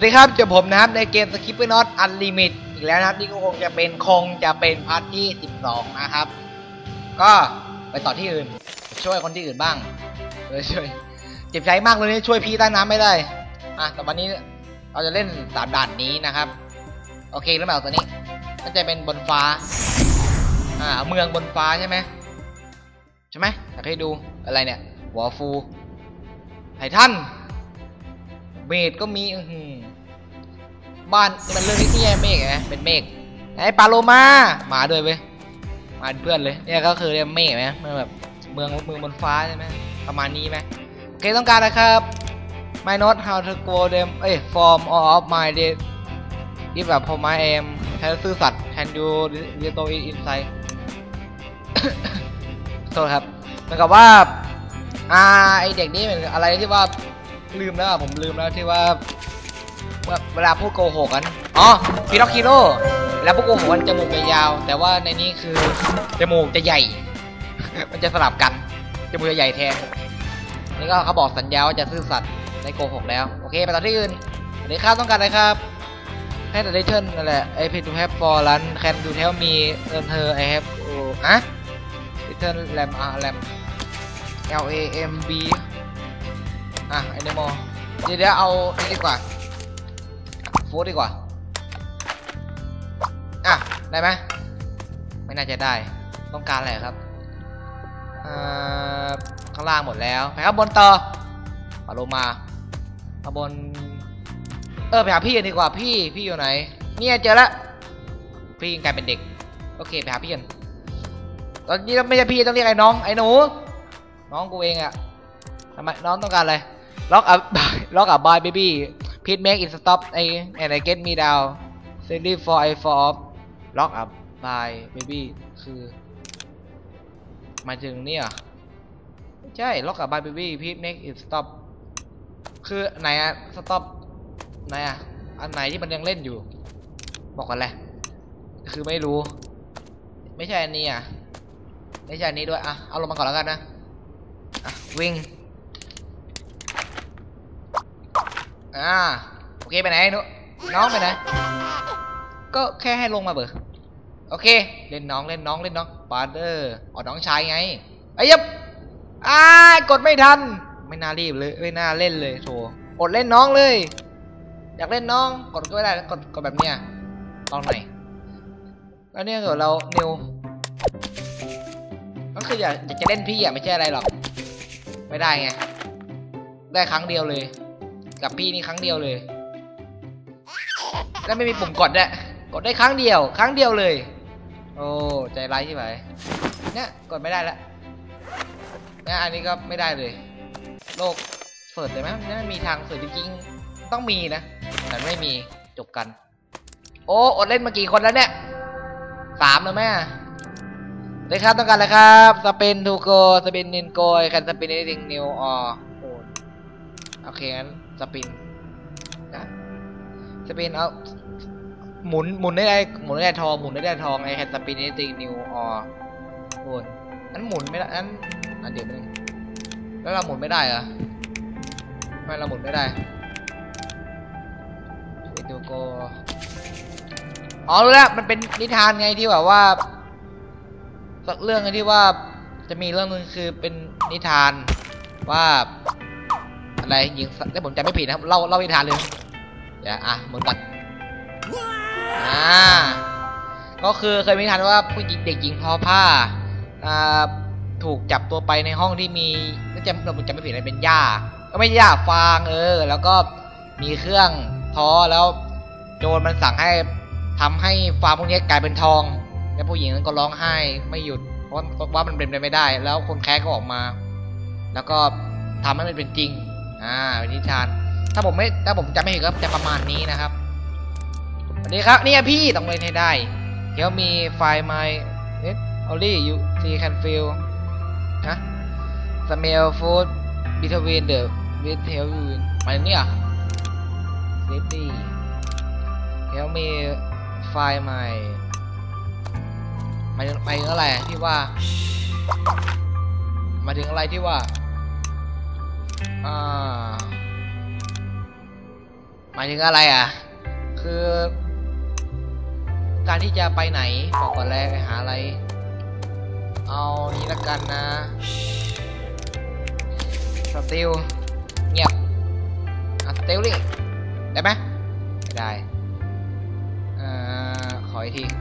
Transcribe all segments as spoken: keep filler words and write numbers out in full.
สดีครับเจอผมนะครับในเกม Skipper Not Unlimited อีกแล้วนะครับนี่ก็คงจะเป็นคงจะเป็นพาร์ทที่สิบสองนะครับก็ไปต่อที่อื่นช่วยคนที่อื่นบ้างเลยช่วยเจ็บใจมากเลยช่วยพี่ใต้น้ำไม่ได้อ่ะแต่วันนี้เราจะเล่นสามด่านนี้นะครับโอเคแล้วแบบตัวนี้ก็จะเป็นบนฟ้าอ่าเมืองบนฟ้าใช่ไหมใช่ไหมอยากให้ดูอะไรเนี่ยวอลฟูไททันเมฆก็มีบ้านมันเรื่องนี้เมฆไงเป็นเมฆไอ้ปาโลมามาด้วยเว้ยมาเพื่อนเลยเนี่ยก็คือเรียกเมฆไหมมันแบบเมืองเมืองบนฟ้าใช่ไหมประมาณนี้ไหมโอเคต้องการนะครับ my not how to go them เอ้ย form all of my day if แบบ for my aim แทนซื่อสัตย์ can you little inside โทษครับเหมือนกับว่าอ่าไอเด็กนี่เป็นอะไรที่ว่าลืมแล้วผมลืมแล้วที่ว่าเวลาพูดโกหกกันอ๋อพีล็อกฮีโร่เวลาพูดโกหกกันจมูกยาวแต่ว่าในนี้คือจมูกจะใหญ่ มันจะสลับกันจมูกจะใหญ่แทนนี่ก็เขาบอกสัญญาว่าจะซื่อสัตย์ในโกหกแล้วโอเคไปต่อที่อื่นอันนี้ข้าวต้องการอะไรครับให้แต่ได้เชิญนั่นแหละไอพีทูแฮปฟอร์ลันแคนดูเทลมีเอิร์นเธอไอแฮปโอ้อะดิเทิร์นแรมอาร์แรม L A M B อ่ะไอเดโมเดี๋ยวเดี๋ยวเอานี่ดีกว่าฟูดดีกว่าอ่ะได้ไหมไม่น่าจะได้ต้องการอะไรครับอ่าข้างล่างหมดแล้วไปข้างบนต่อปาโลมาข้างบนเออไปหาพี่กันดีกว่าพี่พี่อยู่ไหนเนี่ยเจอแล้วพี่กลายเป็นเด็กโอเคไปหาพี่กันตอนนี้ไม่ใช่พี่ต้องเรียกไอ้น้องไอ้หนูน้องกูเองอะทำไมน้องต้องการอะไรล็อกอัพล็อกอัพบายเบบี้พีทเมคอินสต็อปไอแอนไอเก็ตมีดาวเซนดี้ฟอร์ไอฟอร์ล็อกอัพบายเบบี้คือมาถึงเนี่ยไม่ใช่ล็อกอัพบายเบบี้พีทเมคอินสต็อปคือไหนอะสต็อปไหนอะอันไหนที่มันยังเล่นอยู่บอกกันแหละคือไม่รู้ไม่ใช่อันนี้อะไม่ใช่อันนี้ด้วยอะเอาลงมาก่อนแล้วกันนะอะวิ่งอ่าโอเคไปไหนนุน้องไปไหนก็แค่ให้ลงมาเบอร์โอเคเล่นน้องเล่นน้องเล่นน้องปาเดอร์อ๋อน้องชายไงไอ้ยับอ้ากดไม่ทันไม่น่ารีบเลยไม่น่าเล่นเลยโถอดเล่นน้องเลยอยากเล่นน้องกดก็ไม่ได้กดกดแบบเนี้ยลองหน่อยแล้วเนี่ยเกิดเรานิวก็คืออยากอยากจะเล่นพี่อ่ะไม่ใช่อะไรหรอกไม่ได้ไงได้ครั้งเดียวเลยกับพี่นี่ครั้งเดียวเลยแล้วไม่มีปุ่มกดด้วยกดได้ครั้งเดียวครั้งเดียวเลยโอ้ใจร้ายใช่ไหมเนี่ยกดไม่ได้แล้วเนี่ยอันนี้ก็ไม่ได้เลยโลกเปิดเลยไหมเนี่ยมีทางเปิดจริงๆต้องมีนะแต่ไม่มีจบกันโอ้อดเล่นมากี่คนแล้วเนี่ยสามแล้วแม่เลยครับต้องการอะไรครับสเปนทูโกสเปนนินโกยกันสเปนนิติงนิวออโอเคงั้นสปินนะสปินเอาหมุนหมุนได้ได้หมุนได้ได้ทองหมุนได้ได้ทองไอ้แคทสปินนี่ติงนิวออโอนนั้นหมุนไม่ได้นั้นอันเดียวนึงแล้วเราหมุนไม่ได้เหรอทำไมเราหมุนไม่ได้ไปดูโกอ๋อรู้แล้วมันเป็นนิทานไงที่แบบว่าสักเรื่องไงที่ว่าจะมีเรื่องนึงคือเป็นนิทานว่าอะไรยิงถ้าผมจำไม่ผิดนะครับเล่าเล่านิทานเลยเดี๋ยวอ่ะมึงตัดอ่าก็คือเคยมีนิทานว่าผู้หญิงเด็กหญิงทอผ้าอ่าถูกจับตัวไปในห้องที่มีถ้าจำผมจำไม่ผิดอะไรเป็นหญ้าก็ไม่ใช่หญ้าฟางเออแล้วก็มีเครื่องท้อแล้วโจรมันสั่งให้ทำให้ฟางพวกนี้กลายเป็นทองแล้วผู้หญิงนั้นก็ร้องไห้ไม่หยุดเพราะว่ามันเป็นไปไม่ได้แล้วคนแค้ก็ออกมาแล้วก็ทำให้มันเป็นจริงอ่าเป็นนิทานถ้าผมไม่ถ้าผมจำไม่ผิดก็จะประมาณนี้นะครับสวัสดีครับนี่พี่ต้องเล่นให้ได้เดี๋ยวมีไฟล์ไมล์เอ๊ะ only you see can feel นะ smell food between the with help you มาเนี่ย safety เดี๋ยวมีไฟล์ไมล์หมายถึงหมายถึงอะไรที่ว่าหมายถึงอะไรที่ว่าอ่า หมายายถึงอะไรอ่ะคือการที่จะไปไหนบอกก่อนแรกไปหาอะไรเอานี้ละกันนะสติลเงียบอ่ะสติลลี่ได้ไหมไม่ได้อ่าขออีกที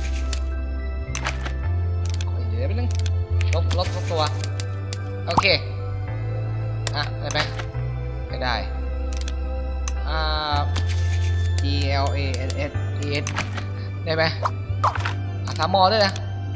ขออีกเดี๋ยวไปนึงลบลบลบตัวโอเคอ่ะได้ไหมไม่ได้อ่า G L A S S E S ได้ไหมอ่ะสามมอด้วยนะ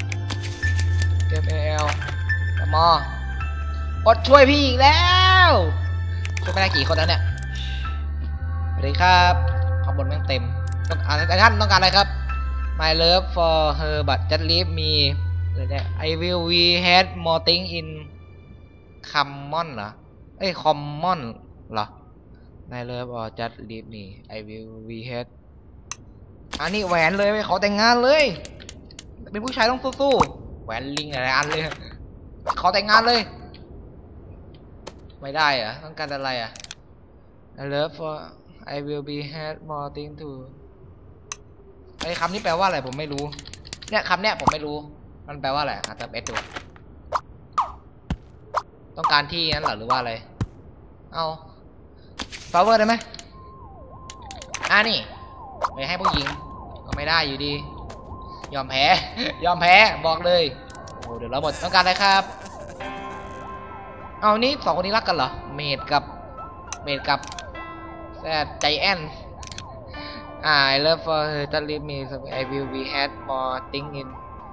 M A L สามมอดช่วยพี่อีกแล้วช่วยไม่ได้กี่คนแล้วเนี่ยสวัสดีครับข้างบนแม่งเต็มต้องอ่านแต่ท่านต้องการอะไรครับ My love for her but just leave me I will we had more thing in common เหรอเอ้ย common เหรอ My love or just leave me I will we had อันนี้แหวนเลยไปขอแต่งงานเลยเป็นผู้ชายต้องสู้ๆแหวนลิงอะไรอันเลยขอแต่งงานเลยไม่ได้อะต้องการอะไรอะ I love for I will be had more thing to ไอ้คำนี้แปลว่าอะไรผมไม่รู้เนี่ยคำเนี้ยผมไม่รู้มันแปลว่าอะไรอ่ะเติมเอสดูต้องการที่นั้นเหรอหรือว่าอะไรเอาฟลาวเวอร์ได้ไหมอ่านี่ไม่ให้ผู้หญิงก็ไม่ได้อยู่ดียอมแพ้ยอมแพ้บอกเลยโอ้เดี๋ยวเราหมดต้องการอะไรครับเอานี่สองคนนี้รักกันเหรอเมดกับเมดกับแซดใจแอนอ่า I love for her to leave me so I will be had more thing in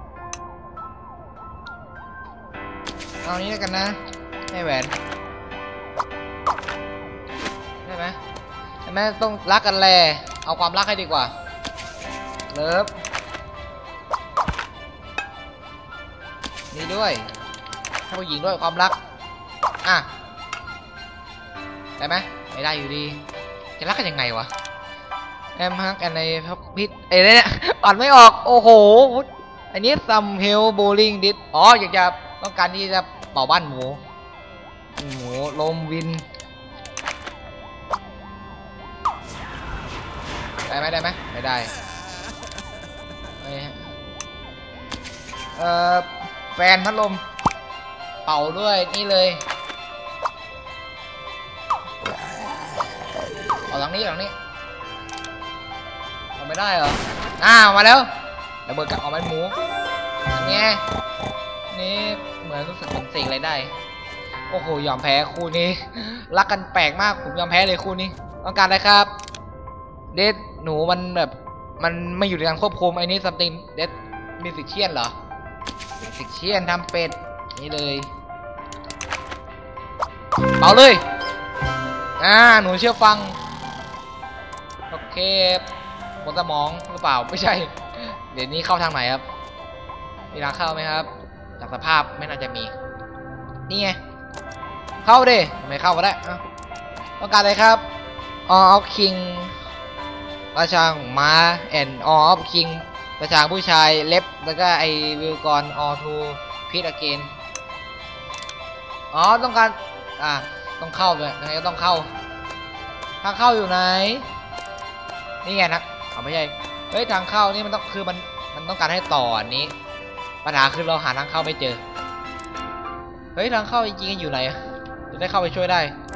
เอานี้แล้วกันนะให้แหวนได้ไหมใช่ไหมต้องรักกันแลเอาความรักให้ดีกว่าเลิฟนี่ด้วยถ้าผู้หญิงด้วยความรักอ่ะได้ไหมไม่ได้อยู่ดีจะรักกันยังไงวะแอมฮักอันในพับพิษไอ้เนี่ยอ่านไม่ออกโอ้โหอันนี้ซัมเฮลโบลิ่งดิสอ๋ออยากจะต้องการที่จะเป่าบ้านหมูหมูลมวินได้ไหมได้ไหมไม่ได้เอ่อแฟนพัดลมเป่าด้วยนี่เลยเอาหลังนี้หลังนี้เอาไม่ได้เหรออ้าวมาแล้วระเบิดกับเอาไม้หมูไงนี่เหมือนรู้สึกเหมือนเสกอะไรได้โอ้โหยอมแพ้คู่นี้รักกันแปลกมากผมยอมแพ้เลยคู่นี้ต้องการอะไรครับเดดหนูมันแบบมันไม่อยู่ในการควบคุมไอ้นี่ซัมติงเดดมิวสิกเชียนเหรอมิวสิกเชียนทำเป็ดนี่เลยเป่าเลยอ่าหนูเชื่อฟังโอเคบนสมองหรือเปล่าไม่ใช่เดี๋ยวนี้เข้าทางไหนครับมีทางเข้าไหมครับจากสภาพไม่น่าจะมีนี่ไงเข้าดิไม่เข้าก็ได้ต้องการอะไรครับ All of King ราชาของม้า and All of King ราชาผู้ชายเล็บแล้วก็ไอวิลกอน All to Pit Again อ๋อต้องการอ่ะต้องเข้าเลยยังไงก็ต้องเข้าทางเข้าอยู่ไหนนี่ไงนะเอาไม่ใช่เฮ้ยทางเข้านี่มันต้องคือมันมันต้องการให้ต่ออันนี้ปัญหาคือเราหาทางเข้าไม่เจอเฮ้ยทางเข้าจริงๆอยู่ไหนจะได้เข้าไปช่วยได้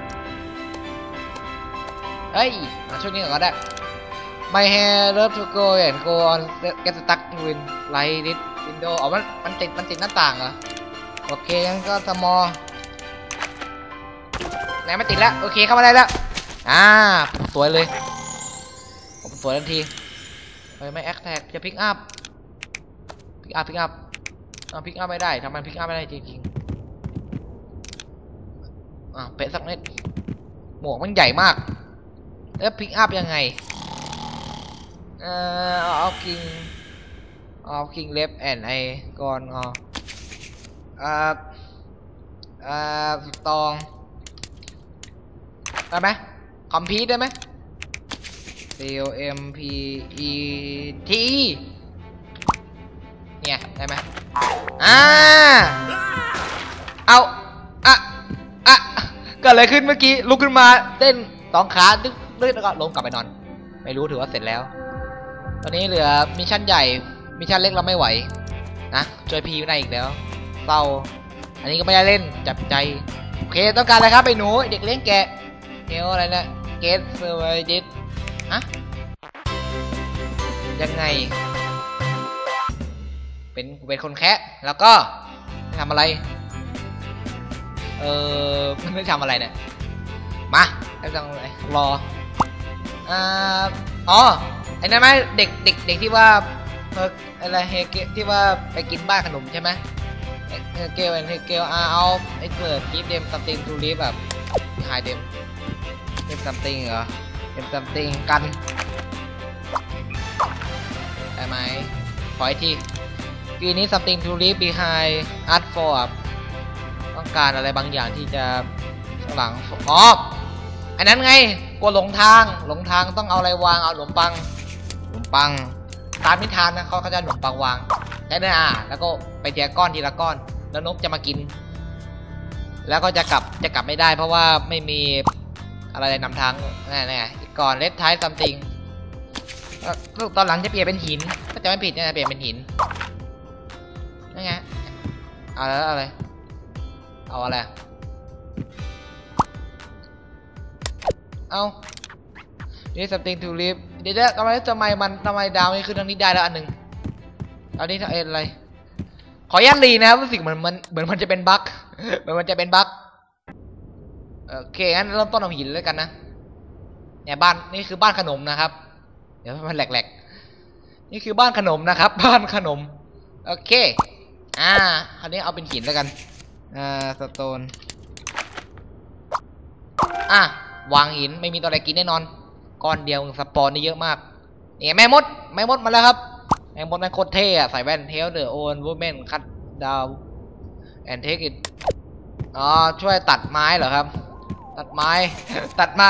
เฮ้ยมาช่วยนี้ก่อนก็ได้ My hair love to go and go on get stuck in light this window อ๋อมันมันติดมันติดหน้าต่างเหรอโอเคงั้นก็สมอไหนไม่ติดแล้วโอเคเข้ามาได้แล้วอ่าสวยเลยผมสวยทันทีเฮ้ยไม่แอคแท็กจะพิกอัพพิกอัพพิกอัพอ่าพิกอัพไม่ได้ทำไมพิกอัพไม่ได้จริงๆอ่าเป๊ะสักนิดหมวกมันใหญ่มากแล้วพิกอัพยังไงเอ่อเอาคิงเอาคิงเล็บแอนไอก่อนอ๋ออ่าอ่าตองได้ไหมคอมพิวได้ไหม C O M P E T เนี่ยได้ไหมอ่าเอาอ่ะอ่ะเกิดอะไรขึ้นเมื่อกี้ลุกขึ้นมาเต้นสองขาดึ๊บดื้อแล้วก็ลงกลับไปนอนไม่รู้ถือว่าเสร็จแล้วตอนนี้เหลือมิชชั่นใหญ่มิชชั่นเล็กเราไม่ไหวนะช่วยพีไม่ได้อีกแล้วเศร้าอันนี้ก็ไม่ได้เล่นจับใจโอเคต้องการอะไรครับไปหนูเด็กเลี้ยงแกะเฮลอะไรนะเกสเซอร์ไวดิสอะยังไงเป็นเป็นคนแคะแล้วก็ทำอะไรเออมันไม่ทำอะไรเนี่ยมาไม่ต้องอะไรรออ่าอ๋อไอ้นั่นไหมเด็กเด็กเด็กที่ว่าเอออะไรเฮเกที่ว่าไปกินบ้านขนมใช่ไหมเฮเกลเฮเกลอาเอาไอ้เกิดกิฟเดมซัมติงทูรีแบบหายเดมเดมซัมติงเหรอเดมซัมติงกันได้ไหมขออีกทีกีนี้ something to leave behind art for ต้องการอะไรบางอย่างที่จะข้างหลังอ๋ออันนั้นไงกลัวหลงทางหลงทางต้องเอาอะไรวางเอาขนมปังขนมปังตามนิทานนะเขาเขาจะขนมปังวางได้เนี่ยอ่ะแล้วก็ไปทีละก้อนทีละก้อนแล้วนกจะมากินแล้วก็จะกลับจะกลับไม่ได้เพราะว่าไม่มีอะไรนำทางแน่ๆอีกก่อน let try something ตอนหลังจะเปลี่ยนเป็นหินถ้าจะไม่ผิดเนี่ยเปลี่ยนเป็นหินนี่ไงเอาแล้วอะไรเอาอะไรเอานี่ something to live เดี๋ยวทำไมทำไมมันทำไมดาวนี่คือทางนี้ได้แล้วอันหนึ่งอันนี้เอ็นอะไรขอยันรีนะรู้สึกเหมือนมันเหมือนมันจะเป็นบั๊กเหมือนมันจะเป็นบั๊กโอเคงั้นเริ่มต้นเอาหินเลยกันนะเนี่ยบ้านนี่คือบ้านขนมนะครับเดี๋ยวมันแหลกๆนี่คือบ้านขนมนะครับบ้านขนมโอเคอ่าคราวนี้เอาเป็นหินแล้วกันอ่าสโตนอ่ะวางหินไม่มีตัวอะไรกินแน่นอนก้อนเดียวสปอนนี่เยอะมากนี่แม่มดแม่มดมาแล้วครับแม่มดมันโคตรเท่อะใส่แว่นเทลเดอร์โอนวูแมนคัตดาวแอนเทคอิทอ๋อช่วยตัดไม้เหรอครับตัดไม้ตัดไม้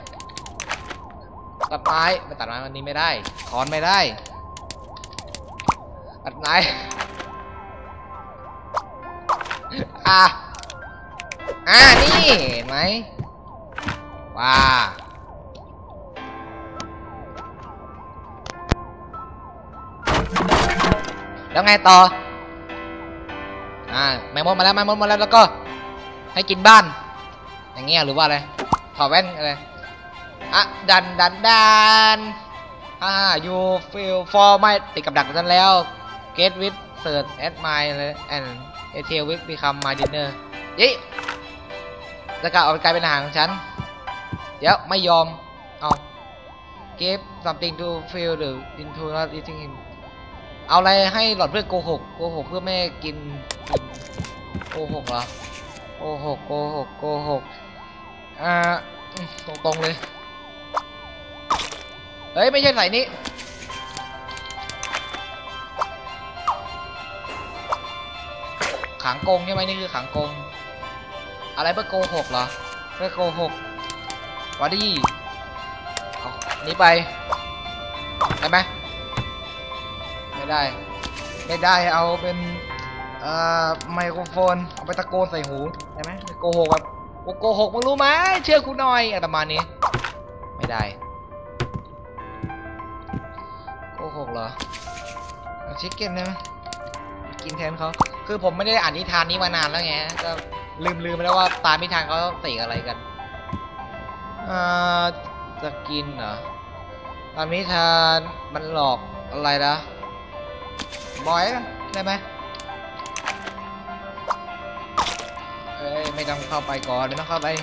ตัดไม้ไม่ตัดไม้วันนี้ไม่ได้คอนไม่ได้ตัดไม้อ่ะอ่ะนี่เห็นไหมว้าแล้วไงต่ออ่าแมงมุมมาแล้วแมงมุมมาแล้วแล้วก็ให้กินบ้านอย่างเงี้ยหรือว่าอะไรถอดแว่นอะไรอ่ะดันดันดันอ่า you feel for ไม่ติดกับดักนั้นแล้ว get with search at my and a tail with become my dinner ยี่จะกล่าวเอาไปกลายเป็นอาหารของฉันเดี๋ยวไม่ยอมเอา give something to feel the into not eating him เอาอะไรให้หลอดเพื่อโกหกโกหกเพื่อไม่กินโกหกเหรอโกหกโกหกโกหกอ่าตรงตรงเลยเฮ้ยไม่ใช่ใส่นี้ขังกงใช่ไหมนี่คือขังกงอะไรเพื่อโกหกเหรอเพื่อโกหกวะดิเอานี้ไปได้ไหมไม่ได้ไม่ได้เอาเป็นเอ่อไมโครโฟนเอาไปตะโกนใส่หูได้ไหมโกหกแบบโกหกมึงรู้ไหมเชื่อกูหน่อยอะไรประมาณนี้ไม่ได้โกหกเหรอเอาชิคเก้นได้ไหมกินแทนเขาคือผมไม่ได้อ่านนิทานนี้มานานแล้วไงก็ลืมลืมไปแล้วว่าตามนิทานเขาเสกอะไรกันอ่าจะกินเหรอตามนิทานมันหลอกอะไรนะบอยได้ไหมเอ้ยไม่ต้องเข้าไปก่อนไม่ต้องเข้าไป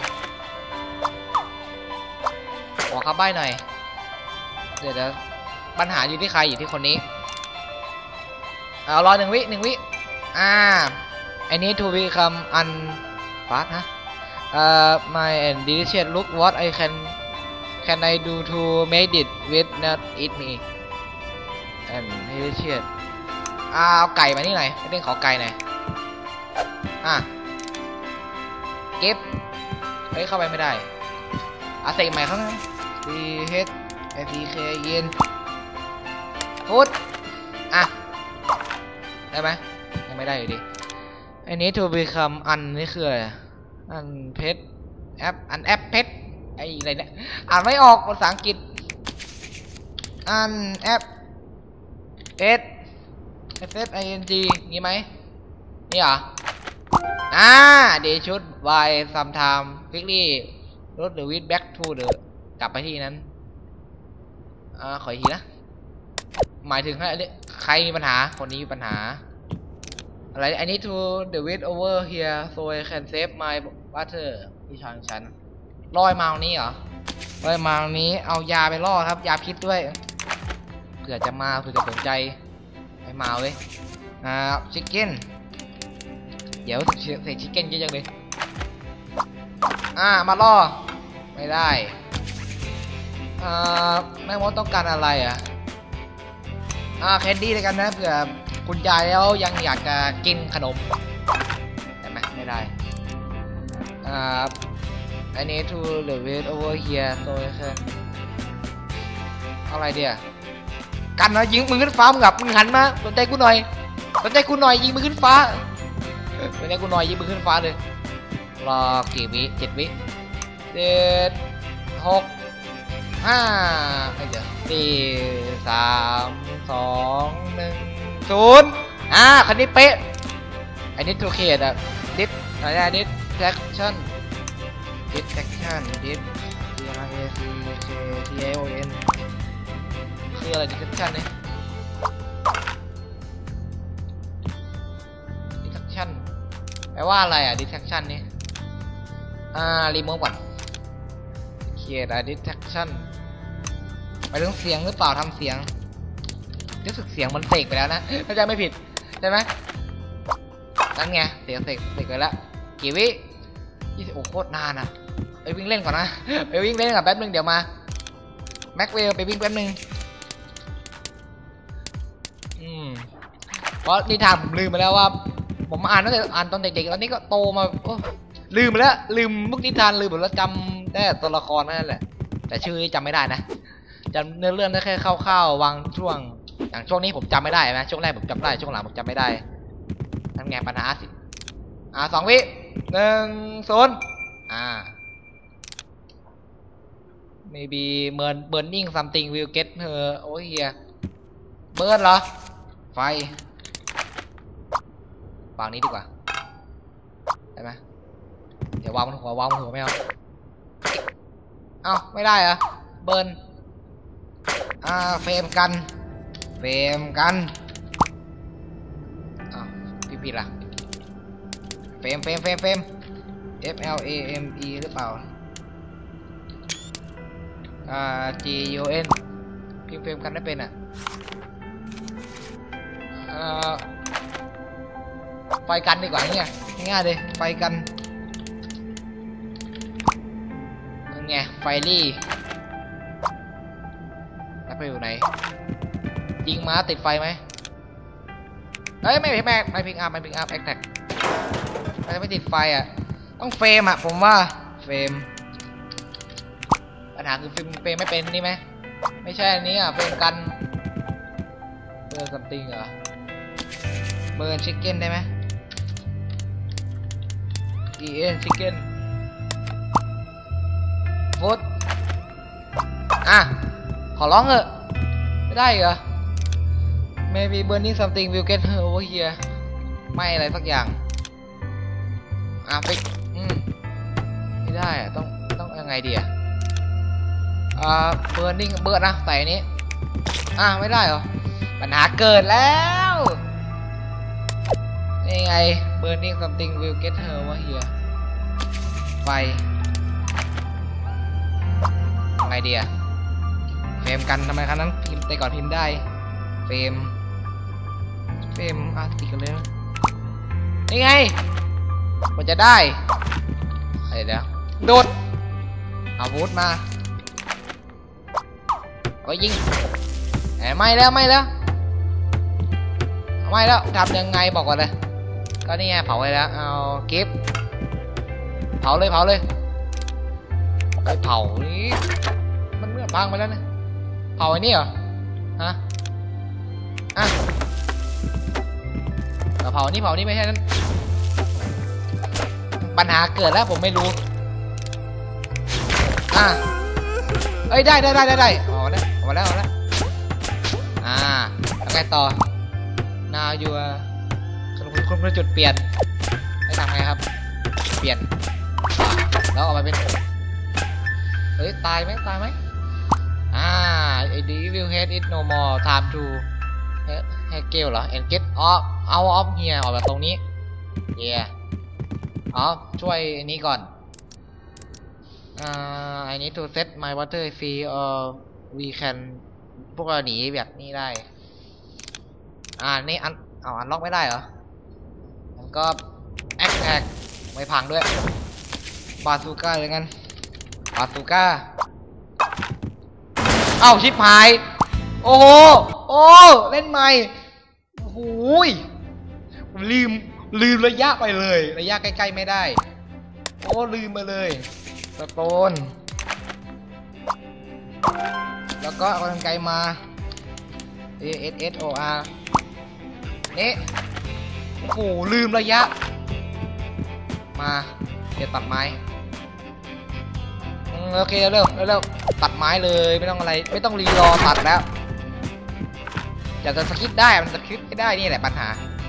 ขอเข้าใบหน่อยเดี๋ยวเดี๋ยวปัญหาอยู่ที่ใครอยู่ที่คนนี้เอารอหนึ่งวิหนึ่งวิอ่าI need to become un fast ฮะเอ่อ my and delicious look what I can can I do to make it with not eat me and delicious อ่าเอาไก่มานี่หน่อยเรื่องขอไก่หน่อยอ่ะเก็บเฮ้ยเข้าไปไม่ได้อาเสกใหม่เขานะ C H S E K เย็นพุทอ่ะได้ไหมยังไม่ได้อยู่ดีอันนี้ to become อันนี่คืออะไรอันเพชรแอปอันแอปเพชรไอ้อะไรเนี่ยอ่านไม่ออกภาษาอังกฤษอ่านแอป S S S I N G งี้ไหมนี่เหรออ่า they should by sometime quickly road the with back to the กลับไปที่นั้นอ่าขออีกทีนะหมายถึงใครใครมีปัญหาคนนี้มีปัญหาอะไร I need to the with over here so I can save my water ที่ทางฉันล่อยมาตรงนี้เหรอล่อยมาตรงนี้เอายาไปล่อครับยาพิษด้วยเผื่อจะมาเผื่อจะสนใจให้มาเว้ยอ่าชิคเก้นเดี๋ยวเสกชิคเก้นเยอะจังเลยอ่ามาล่อไม่ได้อ่าแม่มดต้องการอะไรอ่ะอ่าแคนดี้เลยกันนะเผื่อคุณยายแล้วยังอยากจะกินขนมได้ไหมไม่ได้อ่า I need to the wait over here so I can อะไรเดียกันนะยิงมือขึ้นฟ้ามึงกับมึงหันมาสนใจกูหน่อยสนใจกูหน่อยยิงมือขึ้นฟ้าสนใจกูหน่อยยิงมือขึ้นฟ้าเลยรอกี่วิเจ็ดวิเจ็ดหกห้าไม่เดี๋ยวสี่สามสองหนึ่งศูนย์อ่าคันนี้เป๊ะอันนี้ตัวเขตอะดิสอะไรนะดิสแท็กชั่นดิสแท็กชั่นดิส T R A C K T I O N คืออะไรดิสแท็กชั่นเนี่ยดิสแท็กชั่นแปลว่าอะไรอะดิสแท็กชั่นนี่อ่ารีโมทก่อนเขียนอะดิสแท็กชั่นไปเรื่องเสียงหรือเปล่าทำเสียงรู้สึกเสียงมันเสกไปแล้วนะถ้าจะไม่ผิดใช่ไหมนั่นไงเสียงเสกเสกไปแล้วกี่วิยี่สิบโอ้โคตรนานอ่ะไปวิ่งเล่นก่อนนะไปวิ่งเล่นกับแป๊บนึงเดี๋ยวมาแม็กเวลไปวิ่งแป๊บนึงอืมเพราะนิทานผมลืมไปแล้วว่าผมอ่านตั้งแต่อ่านตอนเด็กๆตอนนี้ก็โตมาโอ้ลืมไปแล้วลืมมุกนิทานลืมหมดแล้วจำได้ตัวละครนั่นแหละแต่ชื่อจำไม่ได้นะจำเนื้อเรื่องได้แค่คร่าวๆวางช่วงอย่างช่วงนี้ผมจำไม่ได้นะช่วงแรกผมจำได้ช่วงหลังผมจำไม่ได้ทำไงปัญหาสิอ่าสองวิหนึ่งศูนย์อ่า maybe burn burning something will get her โอ้ยเฮียเบิร์นเหรอไฟวางนี้ดีกว่าได้ไหมเดี๋ยววางบนหัววางบนหัวไม่เอาเอ้าไม่ได้เหรอเบิร์นอ่าเฟรมกันเฟรมกันอ้าวพี่ผิดละเฟรมเฟรมเฟรมเฟรม F L A M E หรือเปล่าอ่า G U N พิมพ์เฟรมกันได้เป็นอ่ะอ่าไฟกันดีกว่าเนี่ยง่ายๆเลยไฟกันนั่นไงไฟรี่แล้วไปอยู่ไหนยิงม้าติดไฟไหมเฮ้ยไม่ไม่ไม่ไม่พิงอัพไม่พิงอัพแอคแท็กไม่ไม่ติดไฟอ่ะต้องเฟรมอ่ะผมว่าเฟรมปัญหาคือเฟรมเฟรมไม่เป็นนี่ไหมไม่ใช่อันนี้อ่ะเฟรมกันเบอร์ซัมติงเหรอเบอร์ชิคเก้นได้ไหม E N ชิคเก้นฟุตอ่ะขอร้องเถอะไม่ได้เหรอ maybe burning something will get her over here ไม่อะไรสักอย่างอ่ะฟิกอืมไม่ได้อะต้องต้องยังไงดีอะอ่า burning เบิร์ดนะใส่อันนี้อ่ะไม่ได้เหรอปัญหาเกิดแล้วนี่ไง burning something will get her over here ไฟยังไงดีอะเฟรมกันทำไมครับนั้นพิมพ์แต่ก่อนพิมพ์ได้เฟรมเฟรมอ่ะติดกันเลยนี่ไงมันจะได้อะไรเดี๋ยวโดดอาวุธมาก็ยิงแหมไม่แล้วไม่แล้วไม่แล้วทำยังไงบอกก่อนเลยก็นี่ไงเผาไปแล้วเอากิฟต์เผาเลยเผาเลยไปเผานี้มันเมื่อพังไปแล้วนะเผาไอ้นี่เหรอฮะอ่ะเผานี่เผานี่ไม่ใช่นั้นปัญหาเกิดแล้วผมไม่รู้อ่ะเอ้ยได้ได้ได้ได้ได้ออกแล้วออกแล้วออกแล้วอ่าแล้วไงต่อ now you คุณคุณคุณจุดเปลี่ยนให้ทำไงครับเปลี่ยนแล้วออกมาเป็นเฮ้ยตายไหมตายไหมอ่า the evil head is no more time to ให้เกลเหรอ and get off out of here ออกมาตรงนี้ yeah อ๋อช่วยอันนี้ก่อนอ่า I need to set my water free or we can พวกเราหนีแบบนี้ได้อ่านี่อันเอาอันล็อกไม่ได้เหรอมันก็แอคแอคไม่พังด้วยบาซูก้าเลยงั้นบาซูก้าเอ้าชิปหายโอ้โหโอ้เล่นใหม่โอ้โหลืมลืมระยะไปเลยระยะใกล้ๆไม่ได้โอ้ลืมไปเลยสโตนแล้วก็เอากรรไกรมา A S S O R นี่โอ้โหลืมระยะมาเดี๋ยวตัดไม้โอเคเร็วเร็วตัดไม้เลยไม่ต้องอะไรไม่ต้องรีรอตัดแล้วอยากจะสกิปได้มันสกิปไม่ได้นี่แหละปัญหา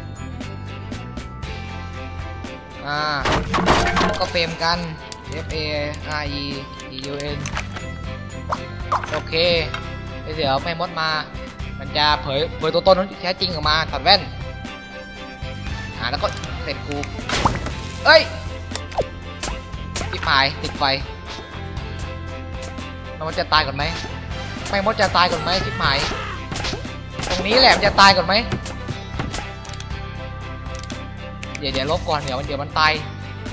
อ่าก็เฟรมกัน F A R E E U N โอเคเดี๋ยวแม่มดมามันจะเผยเผยตัวตนที่แท้จริงออกมาถอดแว่นอ่าแล้วก็เสร็จกูเอ้ยติดไฟติดไฟมันจะตายก่อนไหมแม่มดจะตายก่อนไหมชิบหายตรงนี้แหละมันจะตายก่อนไหมเดี๋ยวเดี๋ยวลบก่อนเดี๋ยวมันเดี๋ยวมันตาย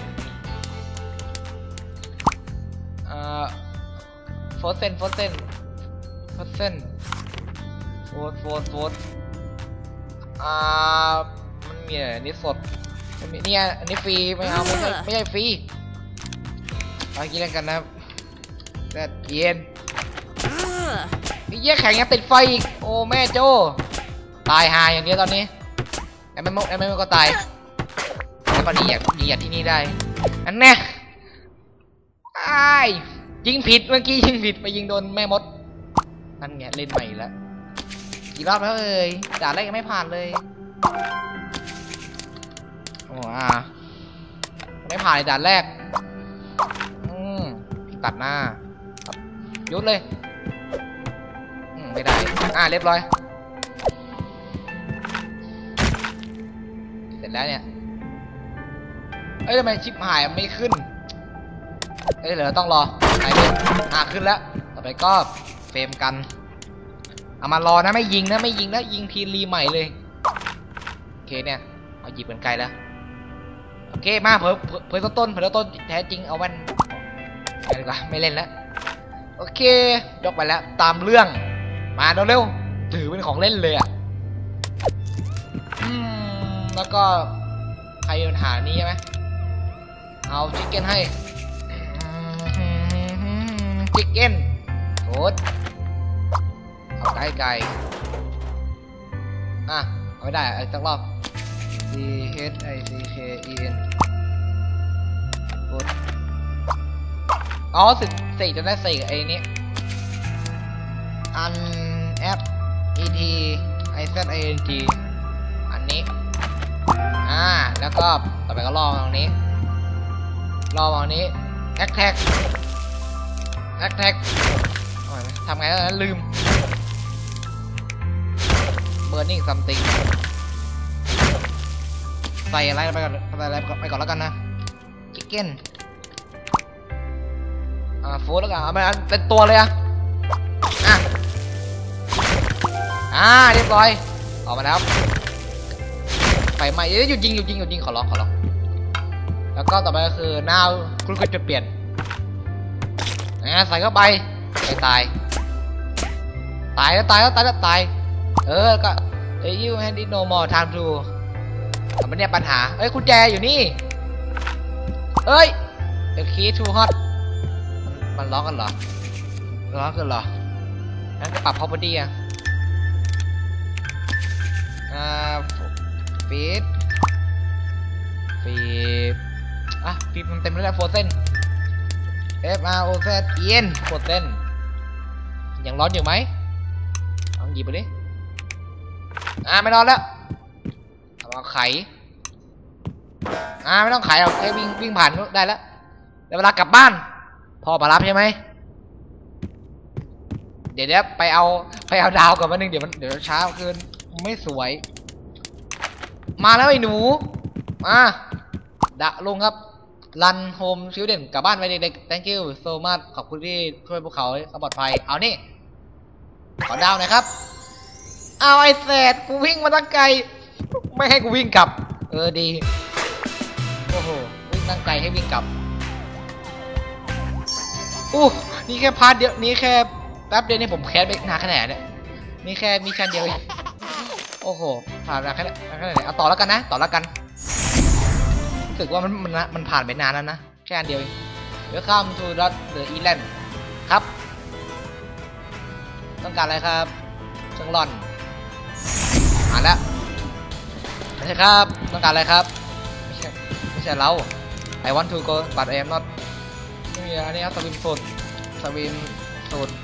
เอ่อโฟร์เซนโฟร์เซนโฟร์เซนโฟร์โฟร์โฟร์อ่ามันมีอะไรนี่สดเนี่ยอันนี้ฟรีไม่เอาไม่ใช่ไม่ใช่ฟรีเอากินกันนะแต่เย็นไอ้เยี่ยแข็งยังติดไฟอีกโอ้แม่โจตายหาอย่างเดียวตอนนี้ไอ้แม่มดไอ้แม่มดก็ตายแล้วก็ดีอยากดีอยากที่นี่ได้อันแน่ไอ้ยิงผิดเมื่อกี้ยิงผิดไปยิงโดนแม่มดนั่นไงเล่นใหม่แล้วกี่รอบแล้วเอ้ยด่าแรกยังไม่ผ่านเลยโอ้อ่าไม่ผ่านด่านแรกอืมตัดหน้ายุดเลยไม่ได้อ่าเรียบร้อยเสร็จแล้วเนี่ยเอ้ยทำไมชิปหายไม่ขึ้นเอ้ยเดี๋ยวต้องรอไหนดิอ่าขึ้นแล้วต่อไปก็เฟรมกันเอามารอนะไม่ยิงนะไม่ยิงนะยิงทีรีใหม่เลยโอเคเนี่ยเอาหยิบกันไกลแล้วโอเคมาเผยเผยต้นเผยต้นแท้จริงเอาแว่นไปดีกว่าไม่เล่นแล้วโอเคยกไปแล้วตามเรื่องมาเร็วๆถือเป็นของเล่นเลยอ่ะอืมแล้วก็ใครปัญหานี้ใช่ไหมเอาชิคเก้นให้ชิคเก้นโคตรเอาไก่ไก่อ่ะเอาไม่ได้ไอ้สักรอบ C H I C K E N โคตรอ๋อสิสี่จะได้สี่ไอ้นี้อันแอป E T I Z I N G อันนี้อ่าแล้วก็ต่อไปก็รอตรงนี้รอตรงนี้แอคแท็กแอคแท็กทำไงแล้วลืม burning something ใส่อะไรไปก่อนใส่อะไรไปก่อนแล้วกันนะชิคเก้นอ่าโฟร์แล้วกันเอาไปเป็นตัวเลยอะอ่ะอ่าเรียบร้อยออกมาแล้วไฟไหม้เอ้ยหยุดยิงหยุดยิงหยุดยิงขอร้องขอร้องแล้วก็ต่อไปก็คือหน้าคุณก็จะเปลี่ยนนะใส่เข้าไปไปตายตายแล้วตายแล้วตายแล้วตายเออก็เอ้ยยูแฮนดี้โนมอร์ไทม์ทูแต่มันเนี่ยปัญหาเอ้ยกุญแจอยู่นี่เอ้ยเดอะคีย์ทูฮอตมันล็อกกันเหรอล็อกกันเหรองั้นก็ปรับ property อ่ะอ่าฟีดฟีดอ่ะฟีดมันเต็มแล้วโฟร์เซน F R O Z เอียนโคตรเต้นยังร้อนอยู่ไหมลองหยิบไปดิอ่าไม่ร้อนแล้วเอามาไขอ่าไม่ต้องไขหรอกแค่วิ่งวิ่งผ่านได้แล้วเดี๋ยวเวลากลับบ้านพ่อมารับใช่ไหมเดี๋ยวเดี๋ยวไปเอาไปเอาดาวก่อนวันนึงเดี๋ยวมันเดี๋ยวเช้าคืนไม่สวยมาแล้วไอ้หนูมาดะลงครับรันโฮมชิลเด่นกลับบ้านไปเด็กๆ thank you so much ขอบคุณที่ช่วยพวกเขาให้ปลอดภัยเอานี่ขอดาวหน่อยครับเอาไอ้เศษกูวิ่งมาตั้งไกลไม่ให้กูวิ่งกลับเออดีโอ้โหวิ่งตั้งไกลให้วิ่งกลับอู้นี่แค่พาร์ทเดียวนี่แค่แป๊บเดียวนี่ผมแคสไปนานขนาดเนี่ยนี่แค่มิชชั่นเดียวเองโอ้โหผ่านนานขนาดขนาดไหนเอาต่อแล้วกันนะต่อแล้วกันรู้สึกว่ามันมันมันผ่านไปนานแล้วนะแค่อันเดียวเอง Welcome to the Island ครับต้องการอะไรครับเครื่องร่อนอ่านแล้วไม่ใช่ครับต้องการอะไรครับไม่ใช่ไม่ใช่เรา I want to go but I am not ไม่มีอันนี้ครับสวิมสูตรสวิมสูตร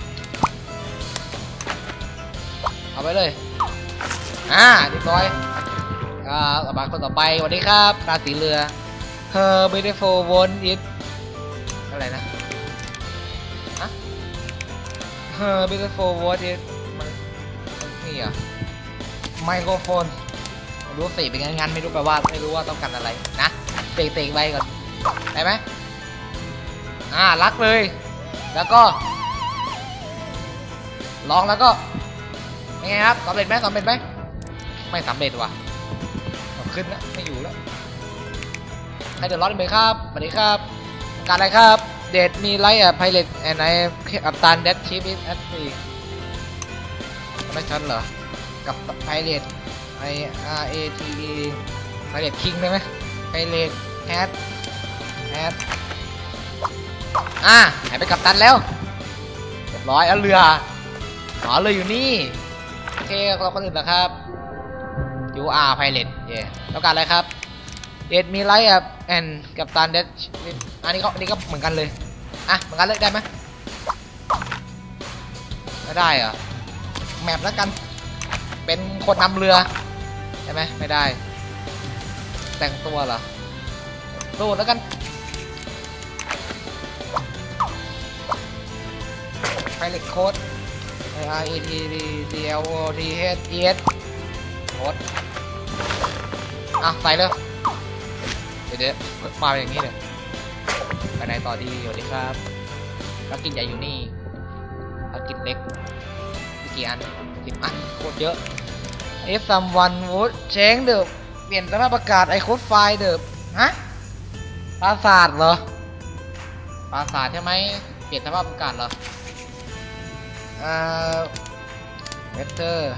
เอาไปเลยอ่าเรียบร้อยอ่าต่อไปคนต่อไปสวัสดีครับราศีเรือ Her beautiful one is อะไรนะฮะ Her beautiful one is มันนี่อ่ะไมโครโฟนรู้สิเป็นงั้นๆไม่รู้แปลว่าไม่รู้ว่าต้องการอะไรนะเตะๆไปก่อนได้ไหมอ่ารักเลยแล้วก็ลองแล้วก็ยังไงครับสำเร็จไหมสำเร็จไหมไม่สำเร็จว่ะขึ้นแล้วไม่อยู่แล้วใครเดือดร้อนไหมครับสวัสดีครับการอะไรครับเดทมีไลท์อะไพเรตแอนไออัปตันเดดชิปอิสแอดฟรีไม่ชันเหรอกับไพเรตไอ R A T E ไพเรตคิงได้ไหมไพเรตแฮดแฮดอ่ะหายไปกับตันแล้วเรียบร้อยแล้วเรืออ๋อเรืออยู่นี่โอเคเราคนอื่นนะครับ ยู อาร์ Pilot เย่ต้องการอะไรครับเดดมีไลท์อ่ะแอนกับตันเดดอันนี้ก็อันนี้ก็เหมือนกันเลยอ่ะเหมือนกันเลยได้ไหมไม่ได้เหรอแมปแล้วกันเป็นคนนำเรือได้ไหมไม่ได้แต่งตัวเหรอสู้แล้วกันไพลอตโค้ด R E T D L O T H E S โค้ดอ่ะใส่เลยเดี๋ยวเดี๋ยวมาอย่างนี้เลยไปไหนต่อดีสวัสดีครับภารกิจใหญ่อยู่นี่ภารกิจเล็กมีกี่อันสิบอันโคตรเยอะ If someone would change the เปลี่ยนสภาพอากาศไอโค้ดไฟล์เดิมฮะปราสาทเหรอปราสาทใช่ไหมเปลี่ยนสภาพอากาศเหรออ่าเวเตอร์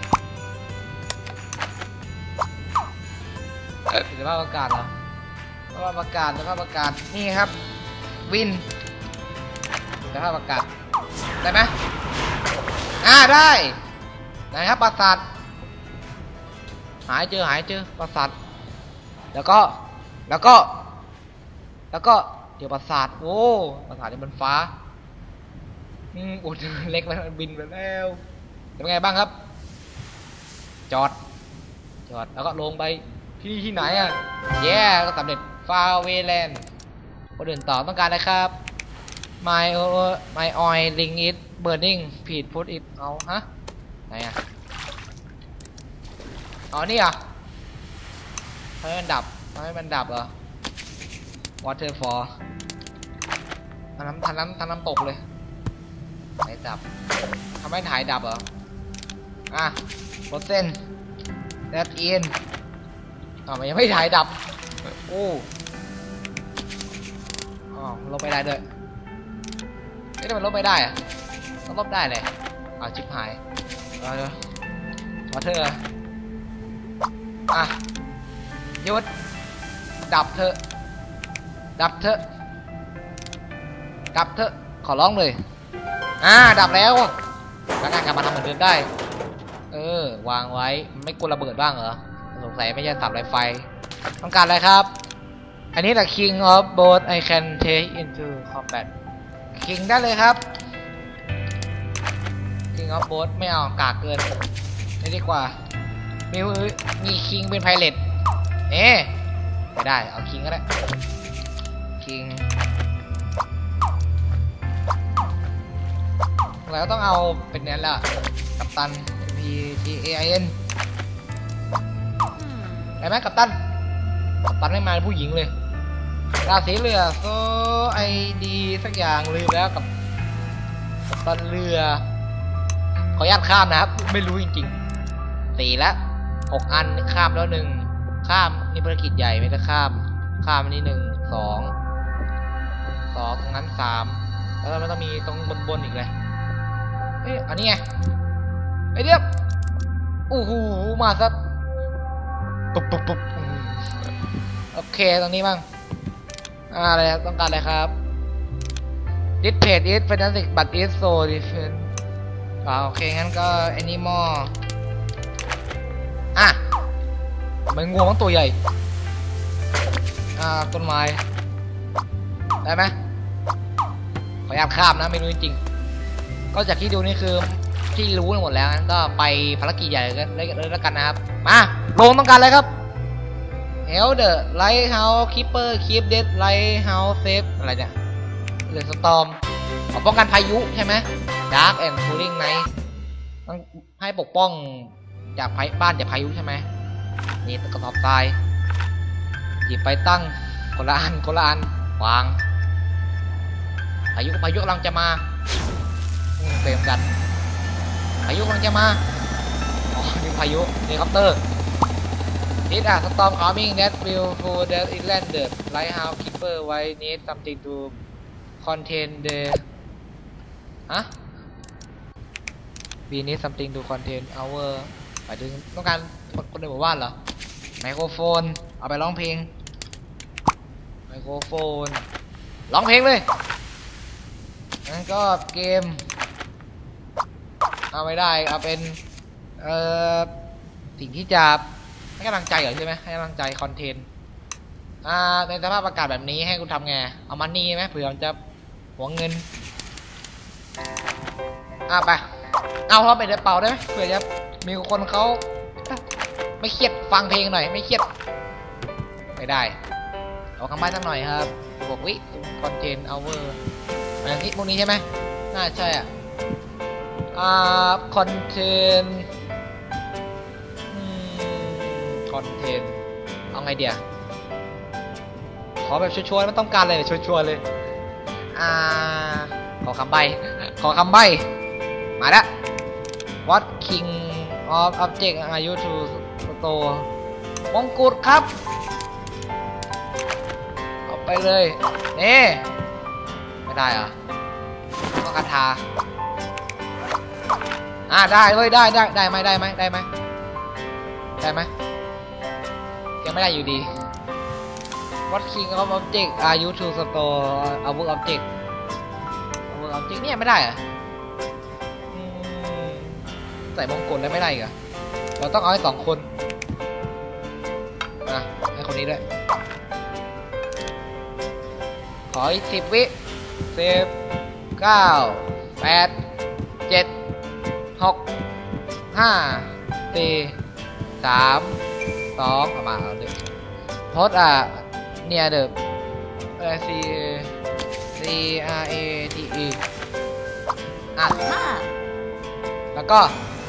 เปลี่ยนสภาพอากาศเหรอสภาพอากาศสภาพอากาศนี่ครับวินสภาพอากาศได้ไหมอ่าได้ไหนครับปราสาทหายเจอหายเจอปราสาทแล้วก็แล้วก็แล้วก็เดี๋ยวปราสาทโอ้ปราสาทนี่มันฟ้าอืมอุดเล็กแล้วบินไปแล้วเป็นไงบ้างครับจอดจอดแล้วก็ลงไปที่ที่ไหนอ่ะแย่ก็สำเร็จฟาเวแลนด์คนอื่นต่อต้องการอะไรครับ my my oil ring is burning please put it เอาฮะไหนอ่ะอ๋อนี่อ่ะทำให้มันดับทำให้มันดับเหรอ waterfall ทำน้ำทำน้ำทำน้ำตกเลยไหนดับทำให้ถ่ายดับเหรออ่ะโปรเซนแดดอินอ๋อมันยังไม่ถ่ายดับโอ้อ๋อลบไม่ได้ด้วยเอ๊ะทำไมลบไม่ได้อะต้องลบได้เลยอ้าวชิบหายเอาเดี๋ยววอเตอร์อ่ะหยุดดับเถอะดับเถอะดับเถอะขอร้องเลยอ่าดับแล้วแล้วงานกลับมาทำเหมือนเดิมได้เออวางไว้ไม่กลัวระเบิดบ้างเหรอสงสัยไม่ใช่สับไรไฟต้องการอะไรครับอันนี้แหละ King of Boat I can take into combat คิงได้เลยครับคิงออฟโบสไม่เอากากเกินนี่ดีกว่ามีมีคิงเป็นไพเรตเอ๊ะไม่ได้เอาคิงก็ได้คิงเราก็ต้องเอาเป็นนี้แหละกัปตัน P T A I N ได้ไหมกัปตันกัปตันไม่มาผู้หญิงเลยราศีเรือโซไอดีสักอย่างลืมแล้วกับกัปตันเรือขออนุญาตข้ามนะครับไม่รู้จริงๆสี่แล้วหกอันข้ามแล้วหนึ่งข้ามนี่ภารกิจใหญ่ไม่ได้ข้ามข้ามนี่หนึ่งสองสองตรงนั้นสามแล้วมันต้องมีตรงบนๆอีกเลยเอ๊ะอันนี้ไงไอเดียบโอ้โหมาซะปุ๊บปุ๊บปุ๊บโอเคตรงนี้บ้างอะไรต้องการอะไรครับ This page is fantastic but is so different อ่าโอเคงั้นก็ Animal อ่ะมันงูมันตัวใหญ่อ่าต้นไม้ได้ไหมขออนุญาตข้ามนะไม่รู้จริงๆก็จากที่ดูนี่คือที่รู้หมดแล้วงั้นก็ไปภารกิจใหญ่กันเลยแล้วกันนะครับมาลงต้องการอะไรครับ Elder Lighthouse Keeper Keep Dead Lighthouse Safe อะไรเนี่ยเรือสตอมป้องกันพายุใช่ไหม Dark and Cooling Night ต้องให้ปกป้องจากบ้านจากพายุใช่ไหมนี่กระสอบทรายหยิบไปตั้งคนละอันคนละอันวางพายุพายุกำลังจะมาเฟรมกันพายุกำลังจะมาอ๋อนี่พายุเฮลิคอปเตอร์This a storm coming that will for that inland the lighthouse keeper why need something to contain the ฮะ we need something to contain our หมายถึงต้องการคนในหมู่บ้านเหรอไมโครโฟนเอาไปร้องเพลงไมโครโฟนร้องเพลงเลยงั้นก็เกมเอาไม่ได้เอาเป็นเอ่อสิ่งที่จะให้กำลังใจเหรอใช่ไหมให้กำลังใจคอนเทนต์อ่าในสภาพอากาศแบบนี้ให้คุณทำไงเอามันนี่ไหมเผื่อมันจะหวงเงินอ่าไปเอาเราไปเดี๋ยวเป่าได้ไหมเผื่อจะมีคนเขาไม่เครียดฟังเพลงหน่อยไม่เครียดไม่ได้เอาคำใบ้สักหน่อยครับบวกวิคอนเทนต์เอาเวอร์อะไรที่พวกนี้ใช่ไหมน่าใช่อ่ะอ่าคอนเทนต์คอนเทนต์เอาไงเดียขอแบบชัวร์ๆไม่ต้องการเลยชัวร์ๆเลยอ่าขอคำใบ้ขอคำใบ้มาแล้ว What king of object are you to store มงกุฎครับเอาไปเลยนี่ไม่ได้เหรอต้องคาถาอ่าได้เว้ยได้ได้ได้ไหมได้ไหมได้ไหมได้ไหมยังไม่ได้อยู่ดี What king of object are you to store a work object a work object เนี่ยไม่ได้เหรอใส่มงกุฎได้ไม่ได้เหรอเราต้องเอาให้สองคนอ่ะให้คนนี้ด้วยขออีกสิบวิสิบเก้าแปดเจ็ดหกห้าสี่สามสองประมาณเอาเลยโพสอ่ะเนี่ยเดิมเออ C C R A T E อ่ะแล้วก็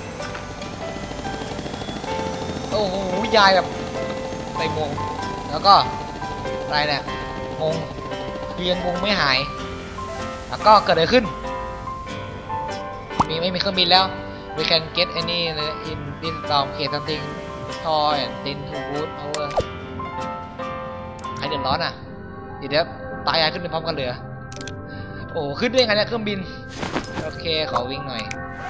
โอ้โหยายแบบใส่มงแล้วก็อะไรเนี่ยงงเรียนงงไม่หายแล้วก็เกิดอะไรขึ้นมีไม่มีเครื่องบินแล้ว we can get any in this storm create something tall and thin to boot our ใครเดือดร้อนอ่ะเดี๋ยวตายายขึ้นไปพร้อมกันเลยโอ้ขึ้นด้วยไงเนี่ยเครื่องบินโอเคขอวิ่งหน่อย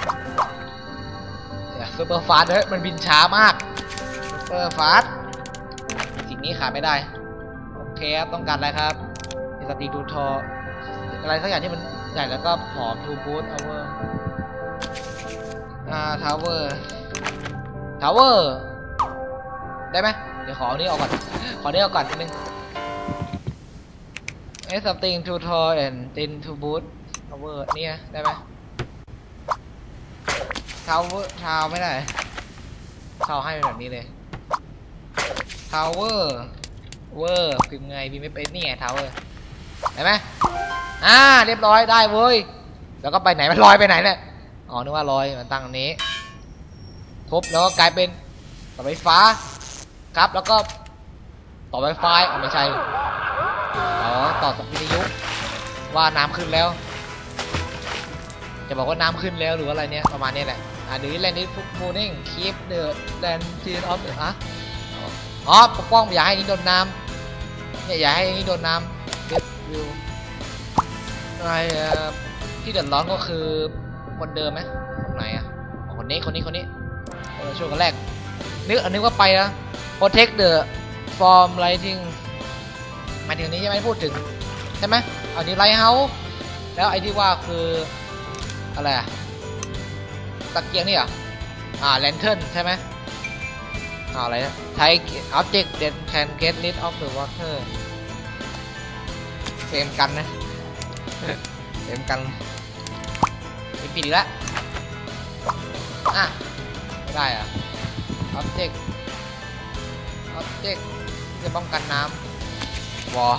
ซูเปอร์ฟาสต์เฮ้ยมันบินช้ามากซูเปอร์ฟาสต์สิ่งนี้ขาดไม่ได้โอเคครับต้องการอะไรครับสตีดูทออะไรสักอย่างที่มันใหญ่แล้วก็ผอมทูบูทเอาเวอร์อ่าทาวเวอร์ทาวเวอร์ได้ไหมเดี๋ยวขออันนี้ออกก่อนขอนี้ออกก่อนนิดนึง something too tall and thin to boot ทาวเวอร์นี่นะได้ไหมทาวเวอร์ทาวไม่ได้ทาวให้แบบนี้เลยทาวเวอร์เวอร์พิมพ์ไงพิมพ์ไม่เป็นนี่ไงทาวเวอร์ได้ไหมอ่าเรียบร้อยได้เว้ยแล้วก็ไปไหนมันลอยไปไหนเนี่ยอ๋อนึกว่าลอยมันตั้งตรงนี้ทุบแล้วก็กลายเป็นต่อไฟฟ้าครับแล้วก็ต่อไวไฟอ๋อไม่ใช่อ๋อต่อวิทยุว่าน้ำขึ้นแล้วจะบอกว่าน้ำขึ้นแล้วหรืออะไรเนี่ยประมาณนี้แหละอ่าเดี๋ยวแลนด์ดิฟฟูนิ่งคีปเดอะแลนด์ซีนออฟเดอะอะอ๋อปกป้องอย่าให้นี่โดนน้ำเนี่ยอย่าให้นี่โดนน้ำเด็ดวิวอะไรที่เดือดร้อนก็คือคนเดิมไหมคนไหนอ่ะคนนี้คนนี้คนนี้ช่วงกันแรกนึกอันนึกว่าไปนะ protect the from lighting หมายถึงนี้ใช่ไหมพูดถึงใช่ไหมอันนี้ไลท์เฮาส์แล้วไอ้ที่ว่าคืออะไรอะตะเกียงนี่เหรออ่าแลนเทิร์นใช่ไหมอ่าอะไรนะ Type object that can get rid of the water เฟรมกันนะเฟรมกันมีผิดอีกแล้วอ่ะไม่ได้อะ object object จะป้องกันน้ำวอ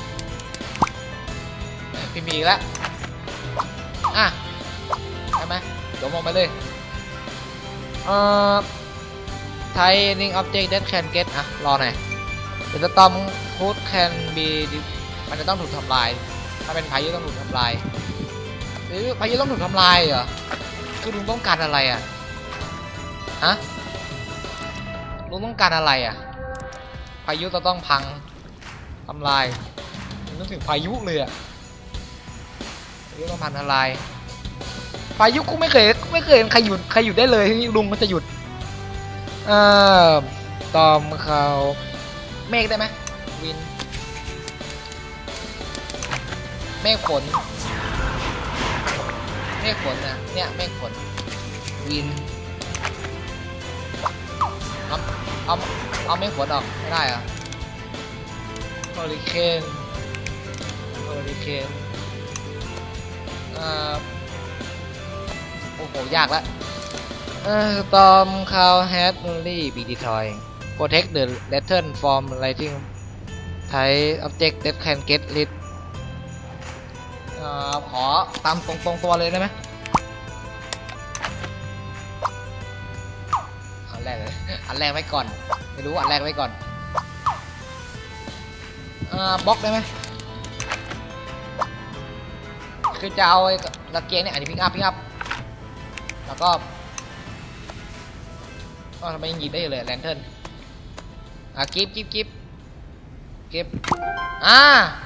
พี่มีอีกแล้วอ่ะใช่ไหมเดี๋ยวมองไปเลยเอ่อ Tiny object that can get อ่ะรอหน่อยเดี๋ยวจะต้อง food can be มันจะต้องถูกทำลายถ้าเป็นพายุต้องถูกทำลายหรือพายุต้องถูกทำลายเหรอคือลุงต้องการอะไรอ่ะฮะลุงต้องการอะไรอ่ะพายุจะต้องพังทำลายนึกถึงพายุเลยอ่ะพายุต้องพังทำลายพายุกูไม่เคยไม่เคยเห็นใครหยุดใครหยุดได้เลยที่ลุงมันจะหยุดเอ่อตอมเขาเมฆได้ไหมวินเมฆฝนเมฆฝนนะเนี่ยเมฆฝนวินเอาเอาเอาเมฆฝนออกไม่ได้อะเฮอริเคนเฮอริเคนอ่าโอ้โหยากละเออตอมคาวแฮดลี่บีดีทอย protect the lantern from lighting type object that can get lit ขอตามตรงตรงตัวเลยได้ไหมอันแรกเลยอันแรกไว้ก่อนไม่รู้อันแรกไว้ก่อนอ่าบล็อกได้ไหมคือจะเอาตะเกียงเนี่ยอันนี้พิกอัพพิกอัพแล้วก็ก็ทำไมยังหยิบได้อยู่เลยแลนเทิร์นอ่ะกิฟกิฟกิฟกิฟอ่า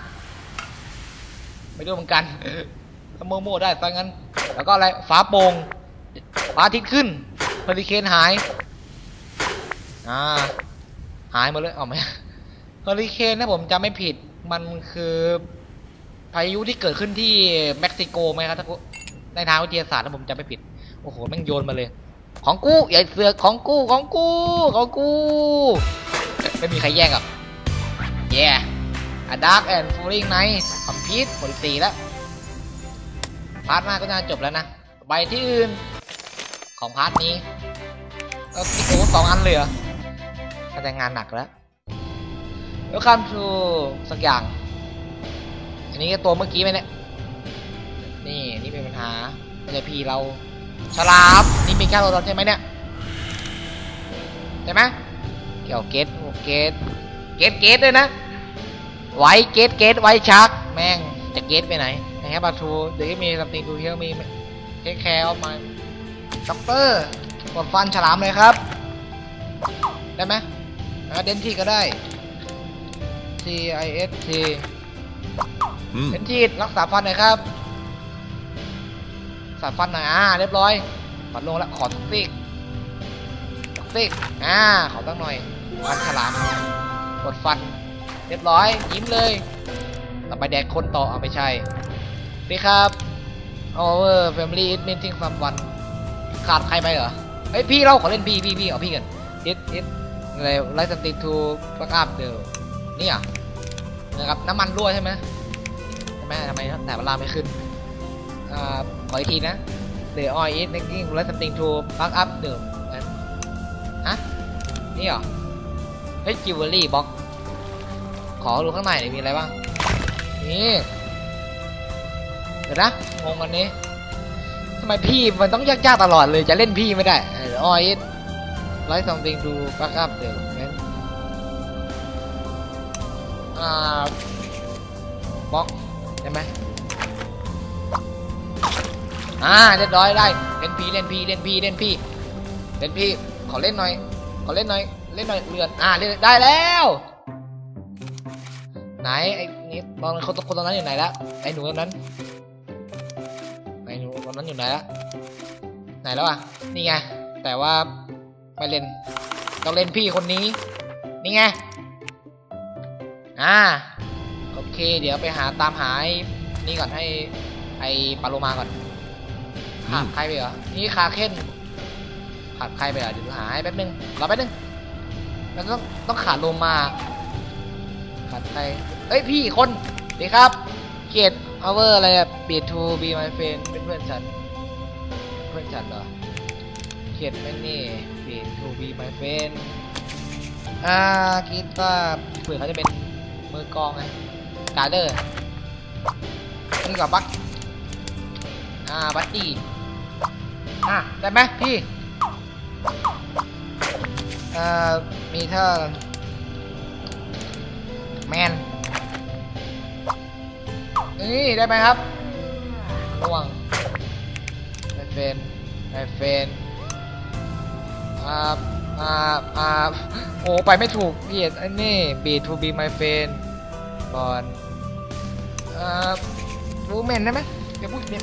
ไม่รู้เหมือนกันถ้าโมโม่ได้ตอนงั้นแล้วก็อะไรฟ้าโป่งฟ้าทิศขึ้นเฮอริเคนหายอ่าหายหมดเลยเอาไหมเฮอริเคนนะผมจำไม่ผิดมันคือพายุที่เกิดขึ้นที่เม็กซิโกไหมครับถ้าในทางวิทยาศาสตร์ถ้าผมจำไม่ผิดโอ้โหแม่งโยนมาเลยของกูใหญ่เสือกของกูของกูของกูไม่มีใครแย่งอ่ะแย่ A Dark and Falling Night คอมพิวต์หมดสี่แล้วพาร์ทหน้าก็น่าจบแล้วนะไปที่อื่นของพาร์ทนี้ก็ติดโอ้สองอันเลยเหรอแสดงงานหนักแล้ว Welcome to สักอย่างอันนี้ตัวเมื่อกี้ไหมเนี่ยนี่นี่เป็นปัญหาไม่ใช่พี่เราฉลามนี่เป็นแค่ตัวเราใช่ไหมเนี่ยใช่ไหมเกี่ยวเกตเกตเกตเกตเลยนะไว้เกตเกตไว้ชักแม่งจะเกตไปไหนนะครับบัตทูเดี๋ยวมีซัมติงทูเฮียมีเทคแคร์ออฟมาด็อกเตอร์กดฟันฉลามเลยครับได้ไหมเดนทีก็ได้ C I S T เดนทีรักษาฟันหน่อยครับสาฟันหน่อยอ่าเรียบร้อยฟันลงแล้วขอทุกซิกทุกซิกอ่าขอตั้งหน่อยฟันฉลามกดฟันเรียบร้อยยิ้มเลยต่อไปแดกคนต่อเอาไม่ใช่พี่ครับ our family is missing someone ขาดใครไปเหรอเฮ้ยพี่เราขอเล่นพี่พี่พี่เอาพี่กันดิดดิดอะไรไลท์สติกทูบักอัพเดี๋ยวนี่อ่ะนะครับน้ำมันรั่วใช่ไหมใช่ไหมทำไมแต่เวลาไม่ขึ้นขออีกทีนะ The oil is making blood something to back up the ฮะนี่เหรอเฮ้ยจิวเวลรี่บ็อกขอดูข้างในมีอะไรบ้างนี่เดี๋ยวนะงงกันนี้ทำไมพี่มันต้องยากๆตลอดเลยจะเล่นพี่ไม่ได้ The oil is like something to back up the อ่าบล็อกได้ไหมอ่าเรียบร้อยได้เล่นพีเล่นพีเล่นพีเล่นพีเล่นพีขอเล่นหน่อยขอเล่นหน่อยเล่นหน่อยเลือนอ่าเล่นได้แล้วไหนไอ้นี่ตอนคนคนตรงนั้นอยู่ไหนละไอ้หนูตรงนั้นไอ้หนูตรงนั้นอยู่ไหนละไหนแล้วอ่ะนี่ไงแต่ว่าไม่เล่นต้องเล่นพี่คนนี้นี่ไงอ่าโอเคเดี๋ยวไปหาตามหานี่ก่อนให้ไอ้ปาโลมาก่อนขาดใครไปเหรอนี่คาเคนขาดใครไปเหรอเดี๋ยวหาให้แป๊บนึงรอแป๊บนึงแล้วต้องต้องขาดโลมาขาดใครเอ้ยพี่คนดีครับเกตเอาเวอร์อะไรอะเบียดทูบีมายเฟนเป็นเพื่อนฉันเพื่อนฉันเหรอเกตไม่นี่เบียดทูบีมายเฟนอ่าคิดว่าเผื่อเขาจะเป็นมือกองไงการ์เดอร์นี่กับบัคอ่าบัตตี้อ่ะได้ไหมพี่อ่ามีเธอแมนนี่ได้ไหมครับระวังไอเฟนไอเฟนอ่าอ่าอ่าโอ้ไปไม่ถูกพี่อันนี้ be to be my friend บอลอ่าวูแมนได้ไหมเดี๋ยวพูดเนี่ย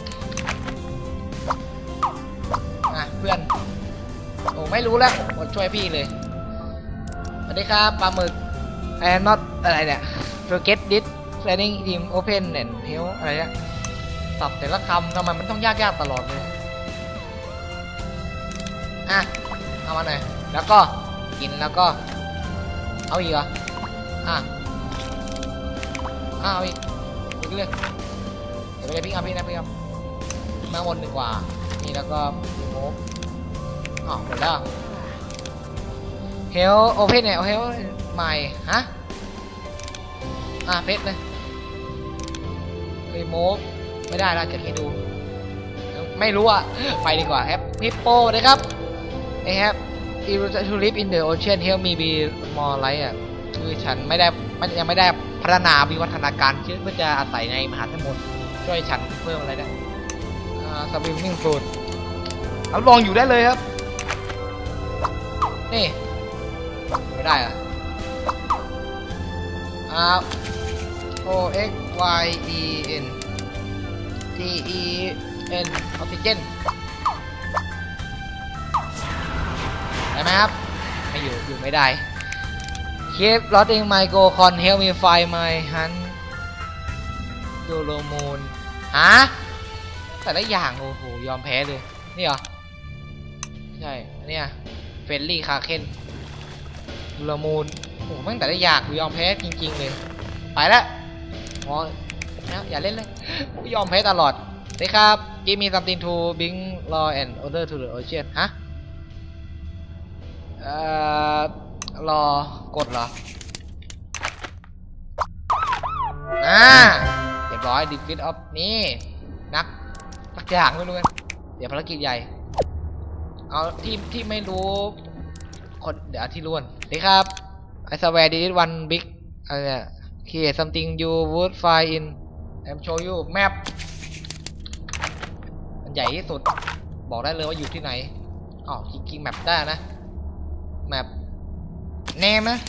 อ่ะเพื่อนโอ้ไม่รู้แล้วหมดช่วยพี่เลยสวัสดีครับปลาหมึก and not อะไรเนี่ย forget this planning team open and help อะไรเนี่ยสับแต่ละคำทำไมมันต้องยากๆตลอดเลยอ่ะเอามาหน่อยแล้วก็กินแล้วก็เอาอีกเหรออ่ะเอาอีกอีกเลยเดี๋ยวไปพี่ครับพี่นะพี่ครับมาวนดีกว่านี่แล้วก็โมกอ๋อหมดแล้วเฮลโอเพนเนี่ยเฮลใหม่ฮะอ่ะเพชรเลยรีโมกไม่ได้เราจะให้ดูไม่รู้อ่ะไปดีกว่าแอปฮิปโปเลยครับไอแอป if to live in the ocean help me be more like อ่ะคือฉันไม่ได้มันยังไม่ได้พัฒนาวิวัฒนาการเพื่อจะอาศัยในมหาสมุทรช่วยฉันเพิ่มอะไรได้อ่า swimming food เอาลองอยู่ได้เลยครับนี่ไม่ได้อ่ะอ่า O X Y E N T E N ออกซิเจนได้ไหมครับไม่อยู่อยู่ไม่ได้ Keep lotting my go con help me find my hunt ดูโลมูนฮะแต่ละอย่างโอ้โหยอมแพ้เลยนี่เหรอใช่เนี่ยเฟรนลี่คาเคนดูโลมูนโอ้โหตั้งแต่ละอย่างยอมแพ้จริงๆเลยไปแล้วอ๋อนะอย่าเล่นเลยยอมแพ้ตลอดเลยครับ Give me something to bring law and order to the ocean ฮะเอ่อรอกดเหรออ่าเรียบร้อย defeat of นี่นักสักอย่างไม่รู้กันเดี๋ยวภารกิจใหญ่เอาที่ที่ไม่รู้คนเดี๋ยวที่ล้วนเลยครับ I swear this one big อะไรเนี่ย create something you would find in I'm show you map มันใหญ่ที่สุดบอกได้เลยว่าอยู่ที่ไหนอ๋อจริงๆแมปได้นะแมปแนมนะ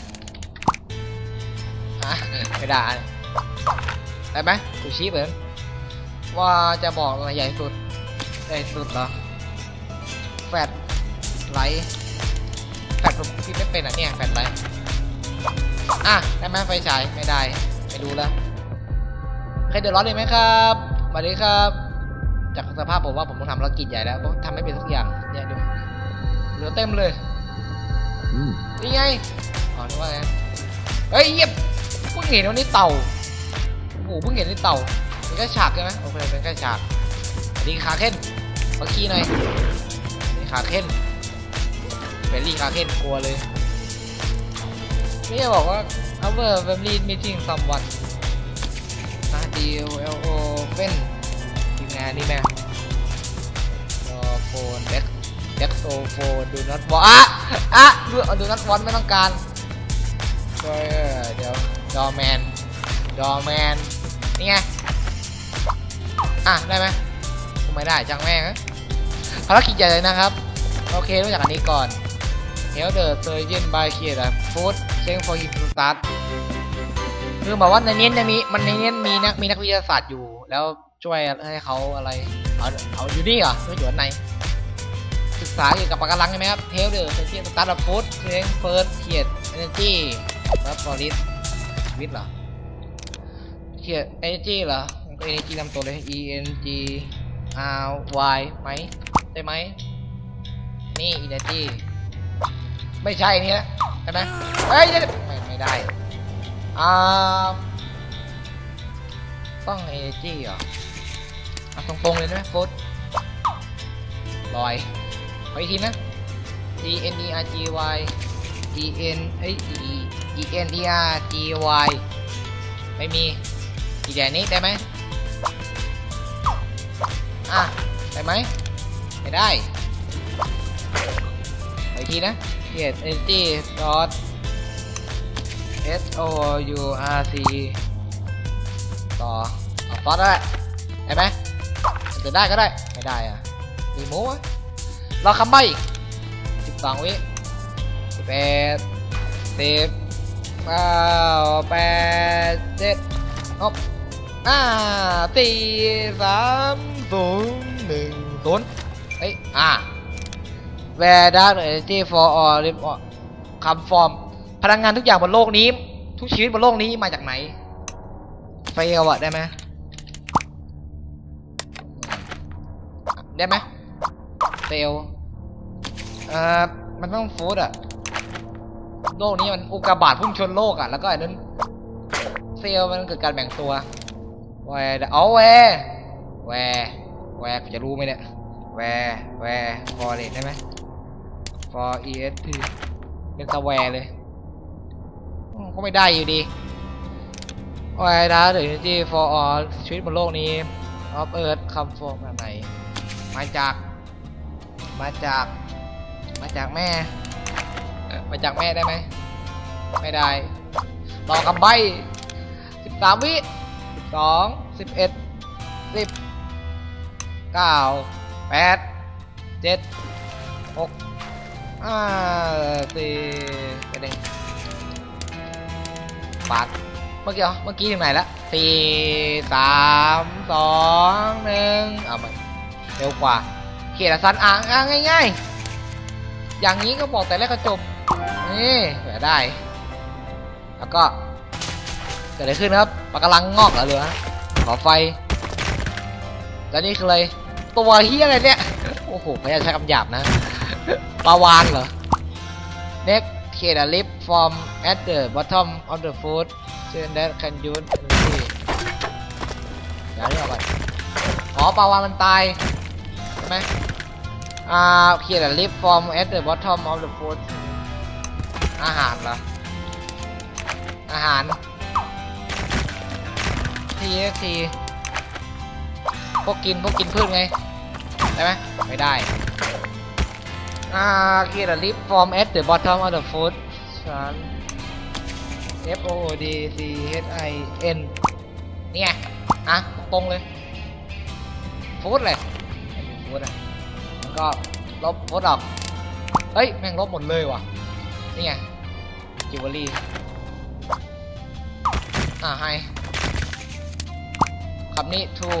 อ่ะไม่ได้ได้ไหมกูชี้เหมือนว่าจะบอกอะไรใหญ่สุดใหญ่สุดเหรอแฟลชไลท์แฟลชผมคิดไม่เป็นอ่ะเนี่ยแฟลชไลท์อ่ะได้ไหมไฟฉายไม่ได้ไม่รู้แล้วใครเดือดร้อนเลยไหมครับสวัสดีครับจากสภาพผมว่าผมต้องทำธุรกิจใหญ่แล้วผมทำไม่เป็นทุกอย่างเนี่ยดูเหลือเต็มเลยนี่ไงอ๋อนึกว่าไงเฮ้ยเยี่ยมเพิ่งเห็นวันนี้เต่าโอ้โหเพิ่งเห็นนี่เต่าเป็นแค่ฉากใช่ไหมโอเคเป็นแค่ฉากดีขาเข้นมาขี้หน่อยดีขาเข้นเฟรนลี่ขาเข้นกลัวเลยไม่ได้บอกว่า our family meeting someone นะดีเอลโอเฟนทีมงานนี่แม่รอโฟนแบ็คแบ็คโซโฟนดูน็อตวออ่ะอ่ะดูดูน็อตวอนไม่ต้องการก็เดี๋ยวดอแมนดอแมนนี่ไงอ่ะได้ไหมไม่ได้จังแม่งภารกิจใหญ่เลยนะครับโอเครู้จักอันนี้ก่อน Help the surgeon by create a food chain for him to start คือบอกว่าในนี้จะมีมันในนี้มีนักมีนักวิทยาศาสตร์อยู่แล้วช่วยให้เขาอะไรเอาเอาอยู่นี่เหรอไม่อยู่ในศึกษาเกี่ยวกับปะการังใช่ไหมครับ Help the surgeon to start a food chain first create energy แล้ว forest วิทย์เหรอ create energy เหรอก็ energy นำตัวเลย e n g r y ไหมได้ไหมนี่ energy ไม่ใช่นี่นะใช่ไหมเฮ้ยไม่ไม่ได้อ่าต้อง energy เหรอเอาตรงๆเลยนะโฟร์ลอยขออีกทีนะ e n e r g y e n เอ้ย e n e r g y ไม่มีอีแดนนี้ได้ไหมอ่ะได้ไหมไม่ได้ขออีกทีนะเขียน energy dot s o u r c ต่อต่อฟอสได้ได้ไหมจะได้ก็ได้ไม่ได้อ่ะรีโมทเราคำใบ้สิบสองวิสิบแปดสิบเก้าแปดเจ็ดหกห้าสี่สามศูนย์หนึ่งศูนย์เฮ้ยอ่ะ Where does energy for all live คำฟอร์มพลังงานทุกอย่างบนโลกนี้ทุกชีวิตบนโลกนี้มาจากไหนไฟเอาอะได้ไหมได้ไหมเซลเอ่อมันต้องฟูดอะโลกนี้มันอุกกาบาตพุ่งชนโลกอะแล้วก็อันนั้นเซลมันเกิดการแบ่งตัวแวร์เอาแวร์แวร์แวร์จะรู้ไหมเนี่ยแวร์แวร์ฟอร์เรสได้ไหม for es เป็นสแวร์เลยก็ไม่ได้อยู่ดีวายดาหรือ energy for all ชีวิตบนโลกนี้ of earth come from อะไรมาจากมาจากมาจากแม่มาจากแม่ได้ไหมไม่ได้รอคำใบ้สิบสามวิสิบสองสิบเอ็ดสิบเก้าแปดเจ็ดหกห้าสี่กระเด้งปาดเมื่อกี้เมื่อกี้ถึงไหนละสี่สามสองหนึ่งเอามาเร็วกว่าเขียนสันอ่างอ่างง่ายๆอย่างนี้ก็บอกแต่แรกก็จบนี่เหลือได้แล้วก็เกิดอะไรขึ้นครับปะการังงอกเหรอเหลือขอไฟแล้วนี่คืออะไรตัวเฮียอะไรเนี่ยโอ้โหพยายามใช้คำหยาบนะปลาวานเหรอ next create a lip form at the bottom of the food so that can use energy อย่าเรียกอะไรอ๋อปลาวานมันตายใช่ไหมอ่า create a lip form at the bottom of the food อาหารเหรออาหารทีทีพวกกินพวกกินพืชไงได้ไหมไม่ได้อ่า create a lip form at the bottom of the food ฉัน F O D C H I N นี่ไงอ่ะตรงเลยฟูดเลยฟูดอ่ะแล้วก็ลบฟูดออกเฮ้ยแม่งลบหมดเลยว่ะนี่ไงจิวเวลรี่อ่าให้คำนี้ to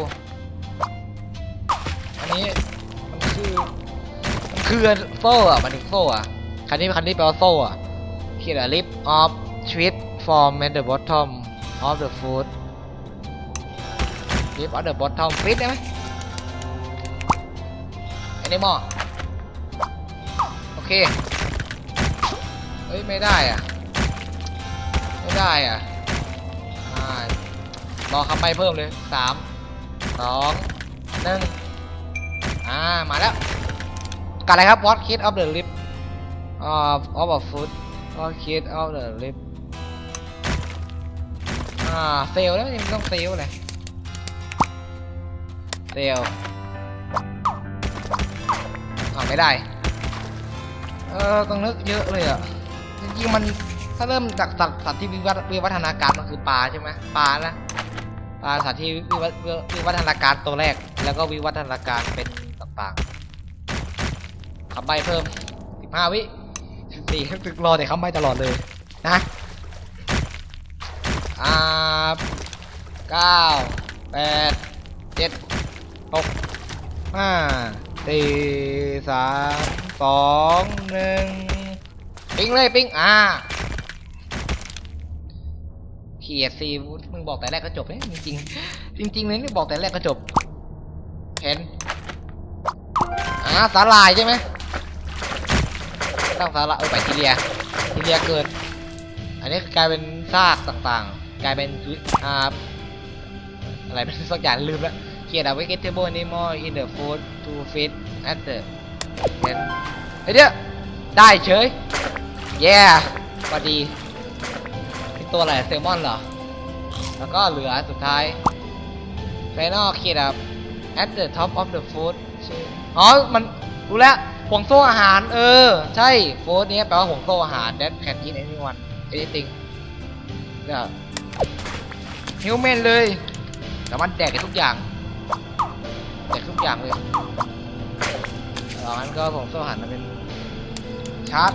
อันนี้มันคือมันคือโซ่อะมันถึงโซ่อะคันนี้คันนี้แปลว่าโซ่อะ create a lip of treat form at the bottom of the food lip of the bottom fit ได้ไหมอันนี้หม้อโอเคเฮ้ยไม่ได้อ่ะไม่ได้อ่ะรอคำใบ้เพิ่มเลยสามสองหนึ่งอ่ามาแล้วกันอะไรครับ What kid of the lip of of a food What kid of the lip อ่าเซลแล้วยังต้องเซลเลยเซลทำไม่ได้เออต้องนึกเยอะเลยอ่ะจริงๆมันถ้าเริ่มจากสัตว์สัตว์ที่วิวัฒวิวัฒนาการมันคือปลาใช่ไหมปลานะปลาสัตว์ที่วิวัฒวิวัฒนาการตัวแรกแล้วก็วิวัฒนาการเป็นต่างๆคำใบ้เพิ่มสิบห้าวิสิบสี่ตึกรอแต่คำใบ้ตลอดเลยนะอ่าเก้าแปดเจ็ดหกห้าสี่สามสองหนึ่งปิ้งเลยปิ้งอ่าเขียดซีมึงบอกแต่แรกก็จบเลยจริงจริงจริงเลยนี่บอกแต่แรกก็จบเห็นอ่าสาลายใช่ไหมตั้งสาลายเออไปทีเรียทีเรียเกิดอันนี้กลายเป็นซากต่างๆกลายเป็นอ่าอะไรเป็นสักอย่างลืมแล้วเขียดเอาไว้ vegetable animal in the food to feed at the เห็นเฮ้ยเดี๋ยวได้เฉยแย่พอดีตัวอะไรเซลมอนเหรอแล้วก็เหลือสุดท้าย final เขียดแบบ at the top of the food อ๋อมันรู้แล้วห่วงโซ่อาหารเออใช่ food นี้แปลว่าห่วงโซ่อาหาร that can eat anyone anything เนี่ย human เลยแต่มันแดกได้ทุกอย่างแดกทุกอย่างเลยแล้วมันก็ห่วงโซ่อาหารมันเป็นชาร์จ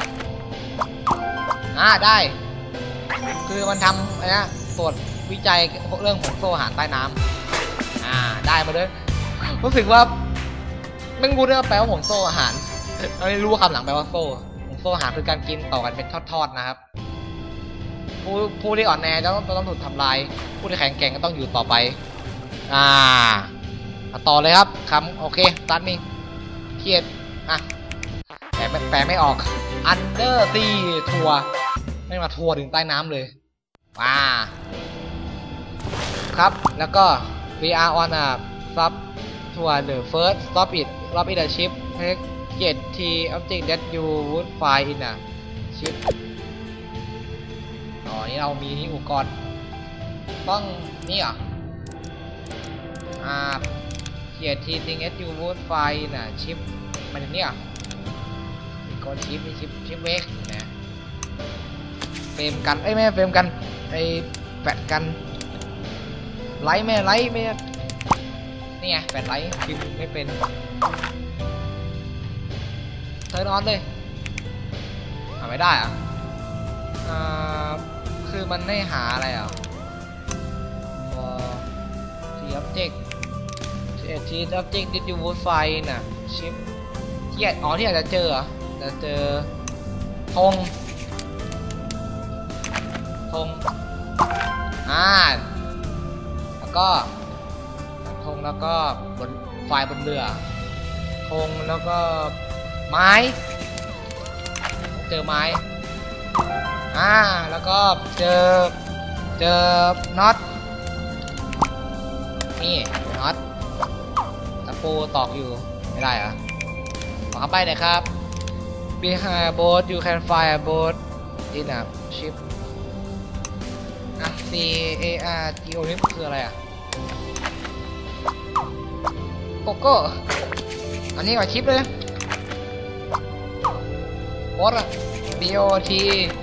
อ่าได้คือมันทำอะไรนะตรวจวิจัยเรื่องของโซ่อาหารใต้น้ำอ่าได้มาด้วยรู้สึกว่าไม่รู้ด้วยแปลว่าผงโซ่อาหารไม่รู้คำหลังแปลว่าโซ่ผงโซ่อาหารคือการกินต่อกันเป็นทอดๆนะครับผู้ผู้ที่อ่อนแอจะต้องต้องถูกทำลายผู้ที่แข็งแกร่งก็ต้องอยู่ต่อไปอ่าต่อเลยครับคำโอเคตัดนี่เครียดอ่ะแปลแปลไม่ออก under sea ทัวร์ไม่มาทัวร์ถึงใต้น้ำเลยว้าครับแล้วก็ we are on a sub tour the first stop it stop it a ship take get t object that you would find in a ship อ๋อนี่เรามีนี่อุปกรณ์ต้องนี่เหรออ่า get t thing that you would find in a ship มันอย่างนี้เหรอมีก้อนชิปมีชิปชิปเวกนะเฟรมกันเอ้ยไม่เฟรมกันไอ้แฟลชกันไลท์ไม่ไลท์ไม่นี่ไงแฟลชไลท์พิมพ์ไม่เป็นเธอนอนเลยหาไม่ได้อ่ะอ่าคือมันให้หาอะไรอ่ะพอที object ที object did you would find น่ะชิปที่อ๋อที่อาจจะเจอเหรอจะเจอธงธงอ่าแล้วก็ธงแล้วก็บนไฟบนเรือธงแล้วก็ไม้เจอไม้อ่าแล้วก็เจอเจอน็อตนี่น็อตตะปูตอกอยู่ไม่ได้เหรอขอเข้าไปหน่อยครับ behind a boat you can find a boat in a ship อ่ะ C A R G O นี่คืออะไรอ่ะโกโก้อันนี้ก่อนชิปเลยโบท B O T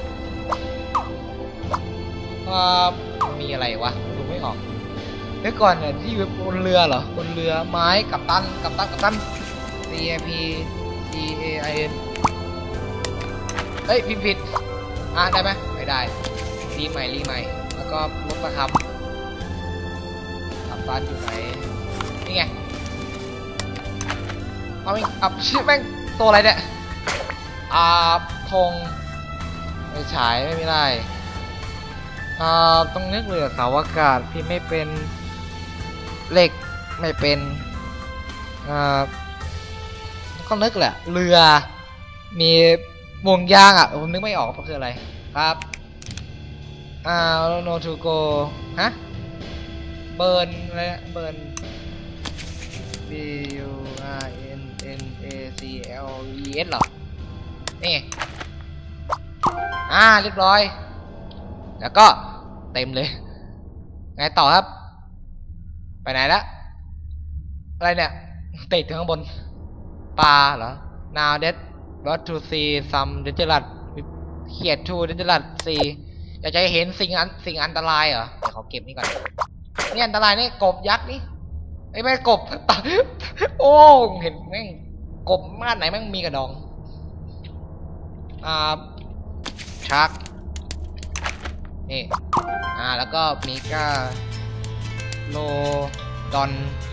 อ่ามีอะไรวะดูไม่ออกเมื่อก่อนเนี่ยที่อยู่บนเรือเหรอบนเรือไม้กัปตันกัปตันกัปตัน C A P C A I N เฮ้ยพิมพ์ผิดอ่ะได้ไหมไม่ได้รีใหม่รีใหม่แล้วก็ลบประคำกัปตันอยู่ไหนนี่ไงเอาอีกอับชื่อแม่งตัวอะไรเนี่ยอ่าธงไม่ฉายไม่ได้อ่าต้องนึกเลยเสาอากาศพี่ไม่เป็นเหล็กไม่เป็นอ่าก็นึกแหละเรือมีวงยางอ่ะผมนึกไม่ออกว่าคืออะไรครับอ่า no to go ฮะเบิร์นอะไรเบิร์น B U R N N A C L E S หรอนี่อ่าเรียบร้อยแล้วก็เต็มเลยไงต่อครับไปไหนละอะไรเนี่ยติดข้างบนปลาเหรอ now that what to see some dangerous เขียด to dangerous see อยากจะเห็นสิ่งอันสิ่งอันตรายเหรอเดี๋ยวเขาเก็บนี่ก่อนนี่อันตรายนี่กบยักษ์นี่ไอ้แม่กบโอ้เห็นแม่งกบมาดไหนแม่งมีกระดองอ่าชักนี่อ่าแล้วก็มีก้าโลดอน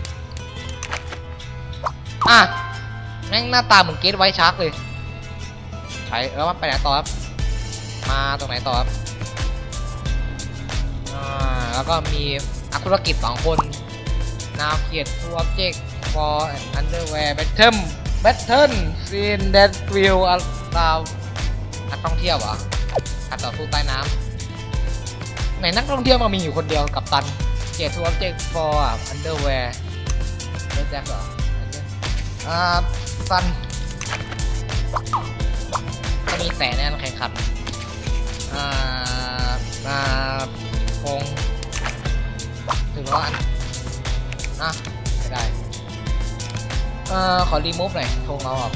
อ่ะแม่งหน้าตาเหมือนเกตไวท์ชาร์กเลยใช่แล้วมันไปไหนต่อครับมาตรงไหนต่อครับอ่าแล้วก็มีนักธุรกิจสองคนนาเขียดทูออบเจกต์ for underwear battle battle scene that will allow นักท่องเที่ยวเหรอการต่อสู้ใต้น้ำไหนนักท่องเที่ยวมามีอยู่คนเดียวกับตันเขียดทูออบเจกต์ for underwear เลือกแจ็คเหรออ่าซันก็มีแต่แน่นแข่งขันอ่าอ่าคงถึงแล้วอันนะไม่ได้เอ่อขอรีมูฟหน่อยโทงเราออก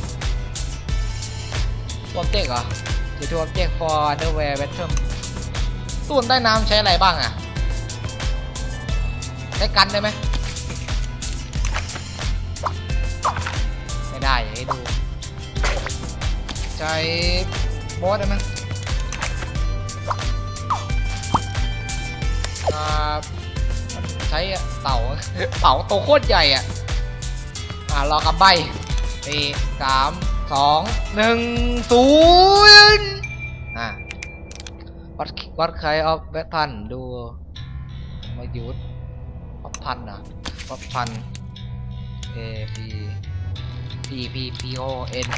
ออบเจกต์เหรอเดี๋ยวทูออบเจกต์ for underwear battle ตู้ใต้น้ำใช้อะไรบ้างอ่ะใช้กันได้ไหมไม่ได้อย่าให้ดูใช้บอสได้ไหมอ่าใช้เต่าเต่าตัวโคตรใหญ่อ่ะอ่ารอกำใบสี่สามสองหนึ่งศูนย์อ่าวัดวัดใครเอาแบทพันดูมายุดวัดพันนะวัดพัน A P P P P O N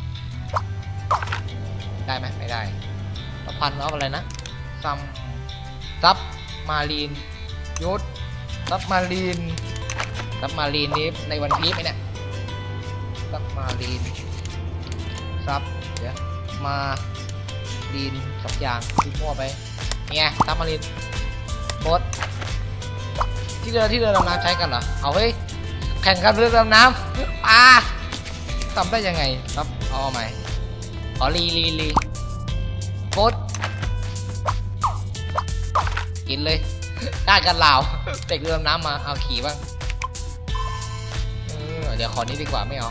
ได้ไหมไม่ได้วัดพันเอาอะไรนะซัมซับมารีนยุดซับมารีนซับมารีนนี้ในวันพีชไหมเนี่ยซับมารีนซับเดี๋ยวมารีนสักอย่างที่มั่วไปเนี่ยซับมารีนโบสที่เรือที่เรือดำน้ำใช้กันเหรอเอาเฮ้ยแข่งกันเรือดำน้ำอ่าทำได้ยังไงครับเอาใหม่ขอรีรีรีโบสกินเลยได้กันลาวเด็กเรือดำน้ำมาเอาขี่บ้างเออเดี๋ยวขอนี้ดีกว่าไม่เอา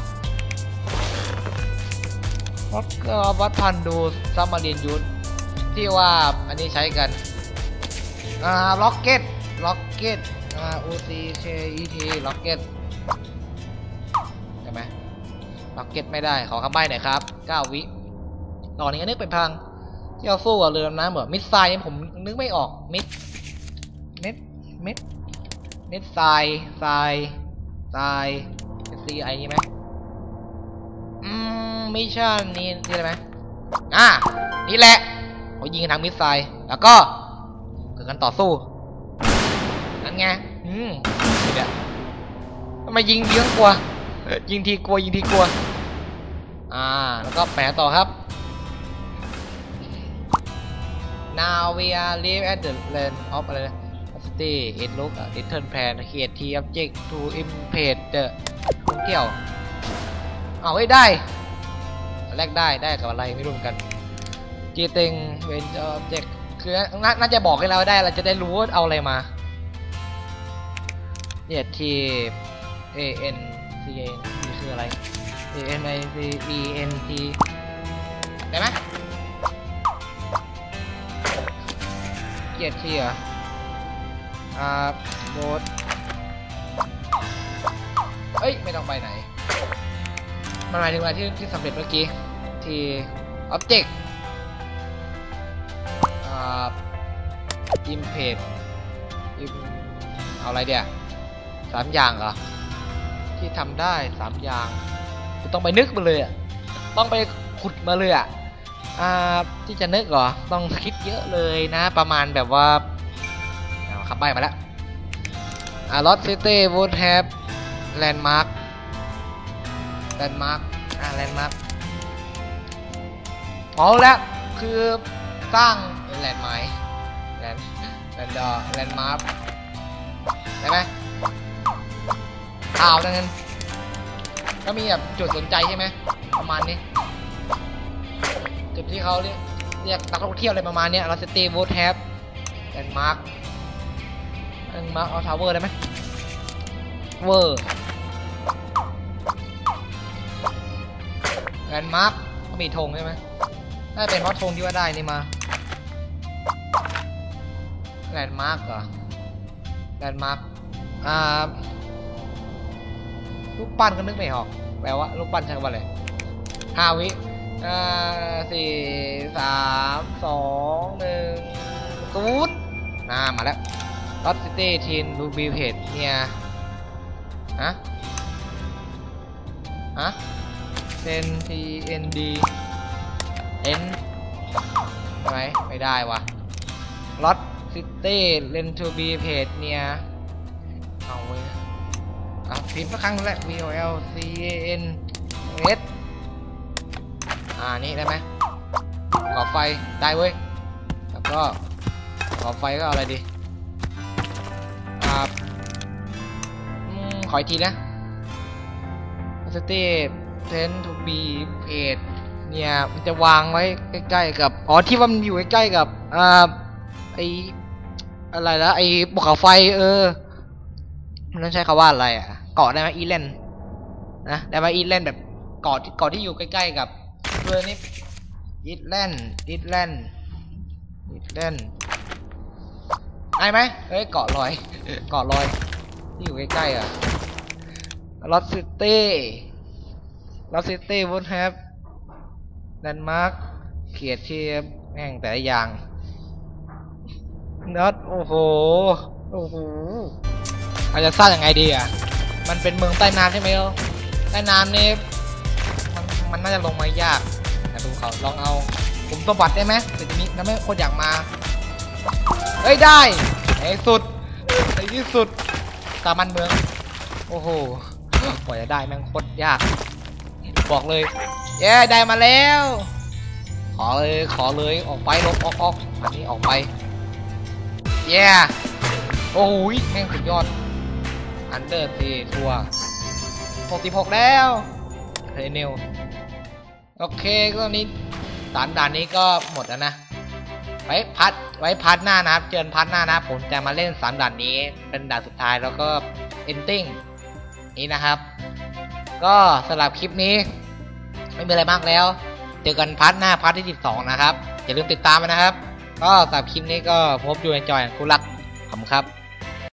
วัดก็วัดพันดูซับมารีนยูนที่ว่าอันนี้ใช้กันอ่าล็อกเก็ตล็อกเก็ตอ่า O C K E T ล็อกเก็ตใช่ไหมล็อกเก็ตไม่ได้ขอคำใบ้หน่อยครับเก้าวิตอนนี้นึกเป็นทางที่เราสู้กับเรือดำน้ำเหมือนมิดไซน์ผมนึกไม่ออกมิดเม็ดเม็ดเม็ดทรายทรายทรายซีไอนี่ไหมอืมมิชชั่นนี่นี่อะไรไหมอ่านี่แหละเขายิงกันทางมิสไซล์แล้วก็เกิดการต่อสู้นั่นไงอืมเดี๋ยวทำไมยิงเยอะกลัวยิงทีกลัวยิงทีกลัวอ่าแล้วก็แปะต่อครับ now we are live at the land of อะไรนะ stay it look return plan create t object to impede the ท่องเที่ยวเอาไว้ได้แรกได้ได้กับอะไรไม่รู้กันจีเต็งเวนจอบเจกคือน่าจะบอกให้เราได้เราจะได้รู้ว่าเอาอะไรมาเนี่ย T A N C A นี่คืออะไร A N I C E N T ได้ไหมเกียรติที่อ่ะอ่าโบสเอ้ยไม่ต้องไปไหนมันหมายถึงอะไรที่ที่สำเร็จเมื่อกี้ที่ object อ่า impede เอาอะไรเดี๋ยวสามอย่างเหรอที่ทำได้สามอย่างต้องไปนึกมาเลยอ่ะต้องไปขุดมาเลยอ่ะอ่าที่จะนึกเหรอต้องคิดเยอะเลยนะประมาณแบบว่าเอาขับใบมาแล้วอ่า Lost City would have landmark ลนด์มาร์คอ่าแลนด์มาร์คเอาละคือสร้างแลนด์ไม้แลนด์แลนด์ดอแลนด์มาร์คได้ไหมอ้าวนั่นก็มีแบบจุดสนใจใช่ไหมประมาณนี้จุดที่เขาเรียกเรียกนักท่องเที่ยวอะไรประมาณนี้เราสเตย์โวแทบแลนด์มาร์คแลนด์มาร์คเอาทาวเวอร์ได้ไหมเวอร์แลนด์มาร์คก็มีธงใช่ไหมน่าเป็นเพราะธงที่ว่าได้นี่มาแลนด์มาร์คเหรอแลนด์มาร์คอ่าลูกปั้นก็นึกไม่ออกแปลว่าลูกปั้นใช่ไหมอะไรห้าวิอ่าสี่สามสองหนึ่งศูนย์น่ามาแล้วลอตซิตี้ทีนรูบีเพจเนี่ยฮะฮะเซนทีเอ็นดีเอ็นใช่ไหมไม่ได้วะลอตซิตี้เลนทูบีเพจเนี่ยเอาเว้ยอ่ะพิมพ์สักครั้งแรก V O L C A N S อ่านี่ได้ไหมก่อไฟได้เว้ยแล้วก็ก่อไฟก็อะไรดีอ่าอืมขออีกทีนะ City Tend to be Page เนี่ยมันจะวางไว้ใกล้ๆกับอ๋อที่ว่ามันอยู่ใกล้ๆกับอ่าไออะไรนะไอภูเขาไฟเออมันต้องใช้คำว่าอะไรอ่ะเกาะได้ไหมอีแลนด์นะได้ไหมอีแลนด์แบบเกาะเกาะที่อยู่ใกล้ๆกับเรือนี้อีแลนด์อีแลนด์อีแลนด์ได้ไหมเฮ้ยเกาะลอยเกาะลอยที่อยู่ใกล้ๆอ่ะลอสซิตี้ลอสซิตี้วูดแฮปแลนด์มาร์คเขียดเทียบแม่งแต่ละอย่างน็อตโอ้โหโอ้โหเราจะสร้างยังไงดีอ่ะมันเป็นเมืองใต้น้ำใช่ไหมล่ะใต้น้ำนี่มันมันน่าจะลงมายากนะดูเขาลองเอาผมสมบัติได้ไหมแต่ทีนี้ทำให้คนอยากมาเฮ้ยได้ในสุดในที่สุดสามัญเมืองโอ้โหกว่าจะได้แม่งโคตรยากบอกเลยเย้ได้มาแล้วขอเลยขอเลยออกไปลบออกออกอันนี้ออกไปเย้โอ้ยแม่งสุดยอดอันเดอร์ซีทัวร์หกสิบหกแล้วเรเนลโอเคก็ตอนนี้ด่านด่านนี้ก็หมดแล้วนะไว้พัดไว้พัดหน้านะครับเจอพัดหน้านะผมจะมาเล่นสามด่านนี้เป็นด่านสุดท้ายแล้วก็เอนติ้งนี้นะครับก็สำหรับคลิปนี้ไม่มีอะไรมากแล้วเจอกันพัดหน้าพัดที่สิบสองนะครับอย่าลืมติดตามนะครับก็สำหรับคลิปนี้ก็พบอยู่ในจอยของคุณรักขอบคุณครับ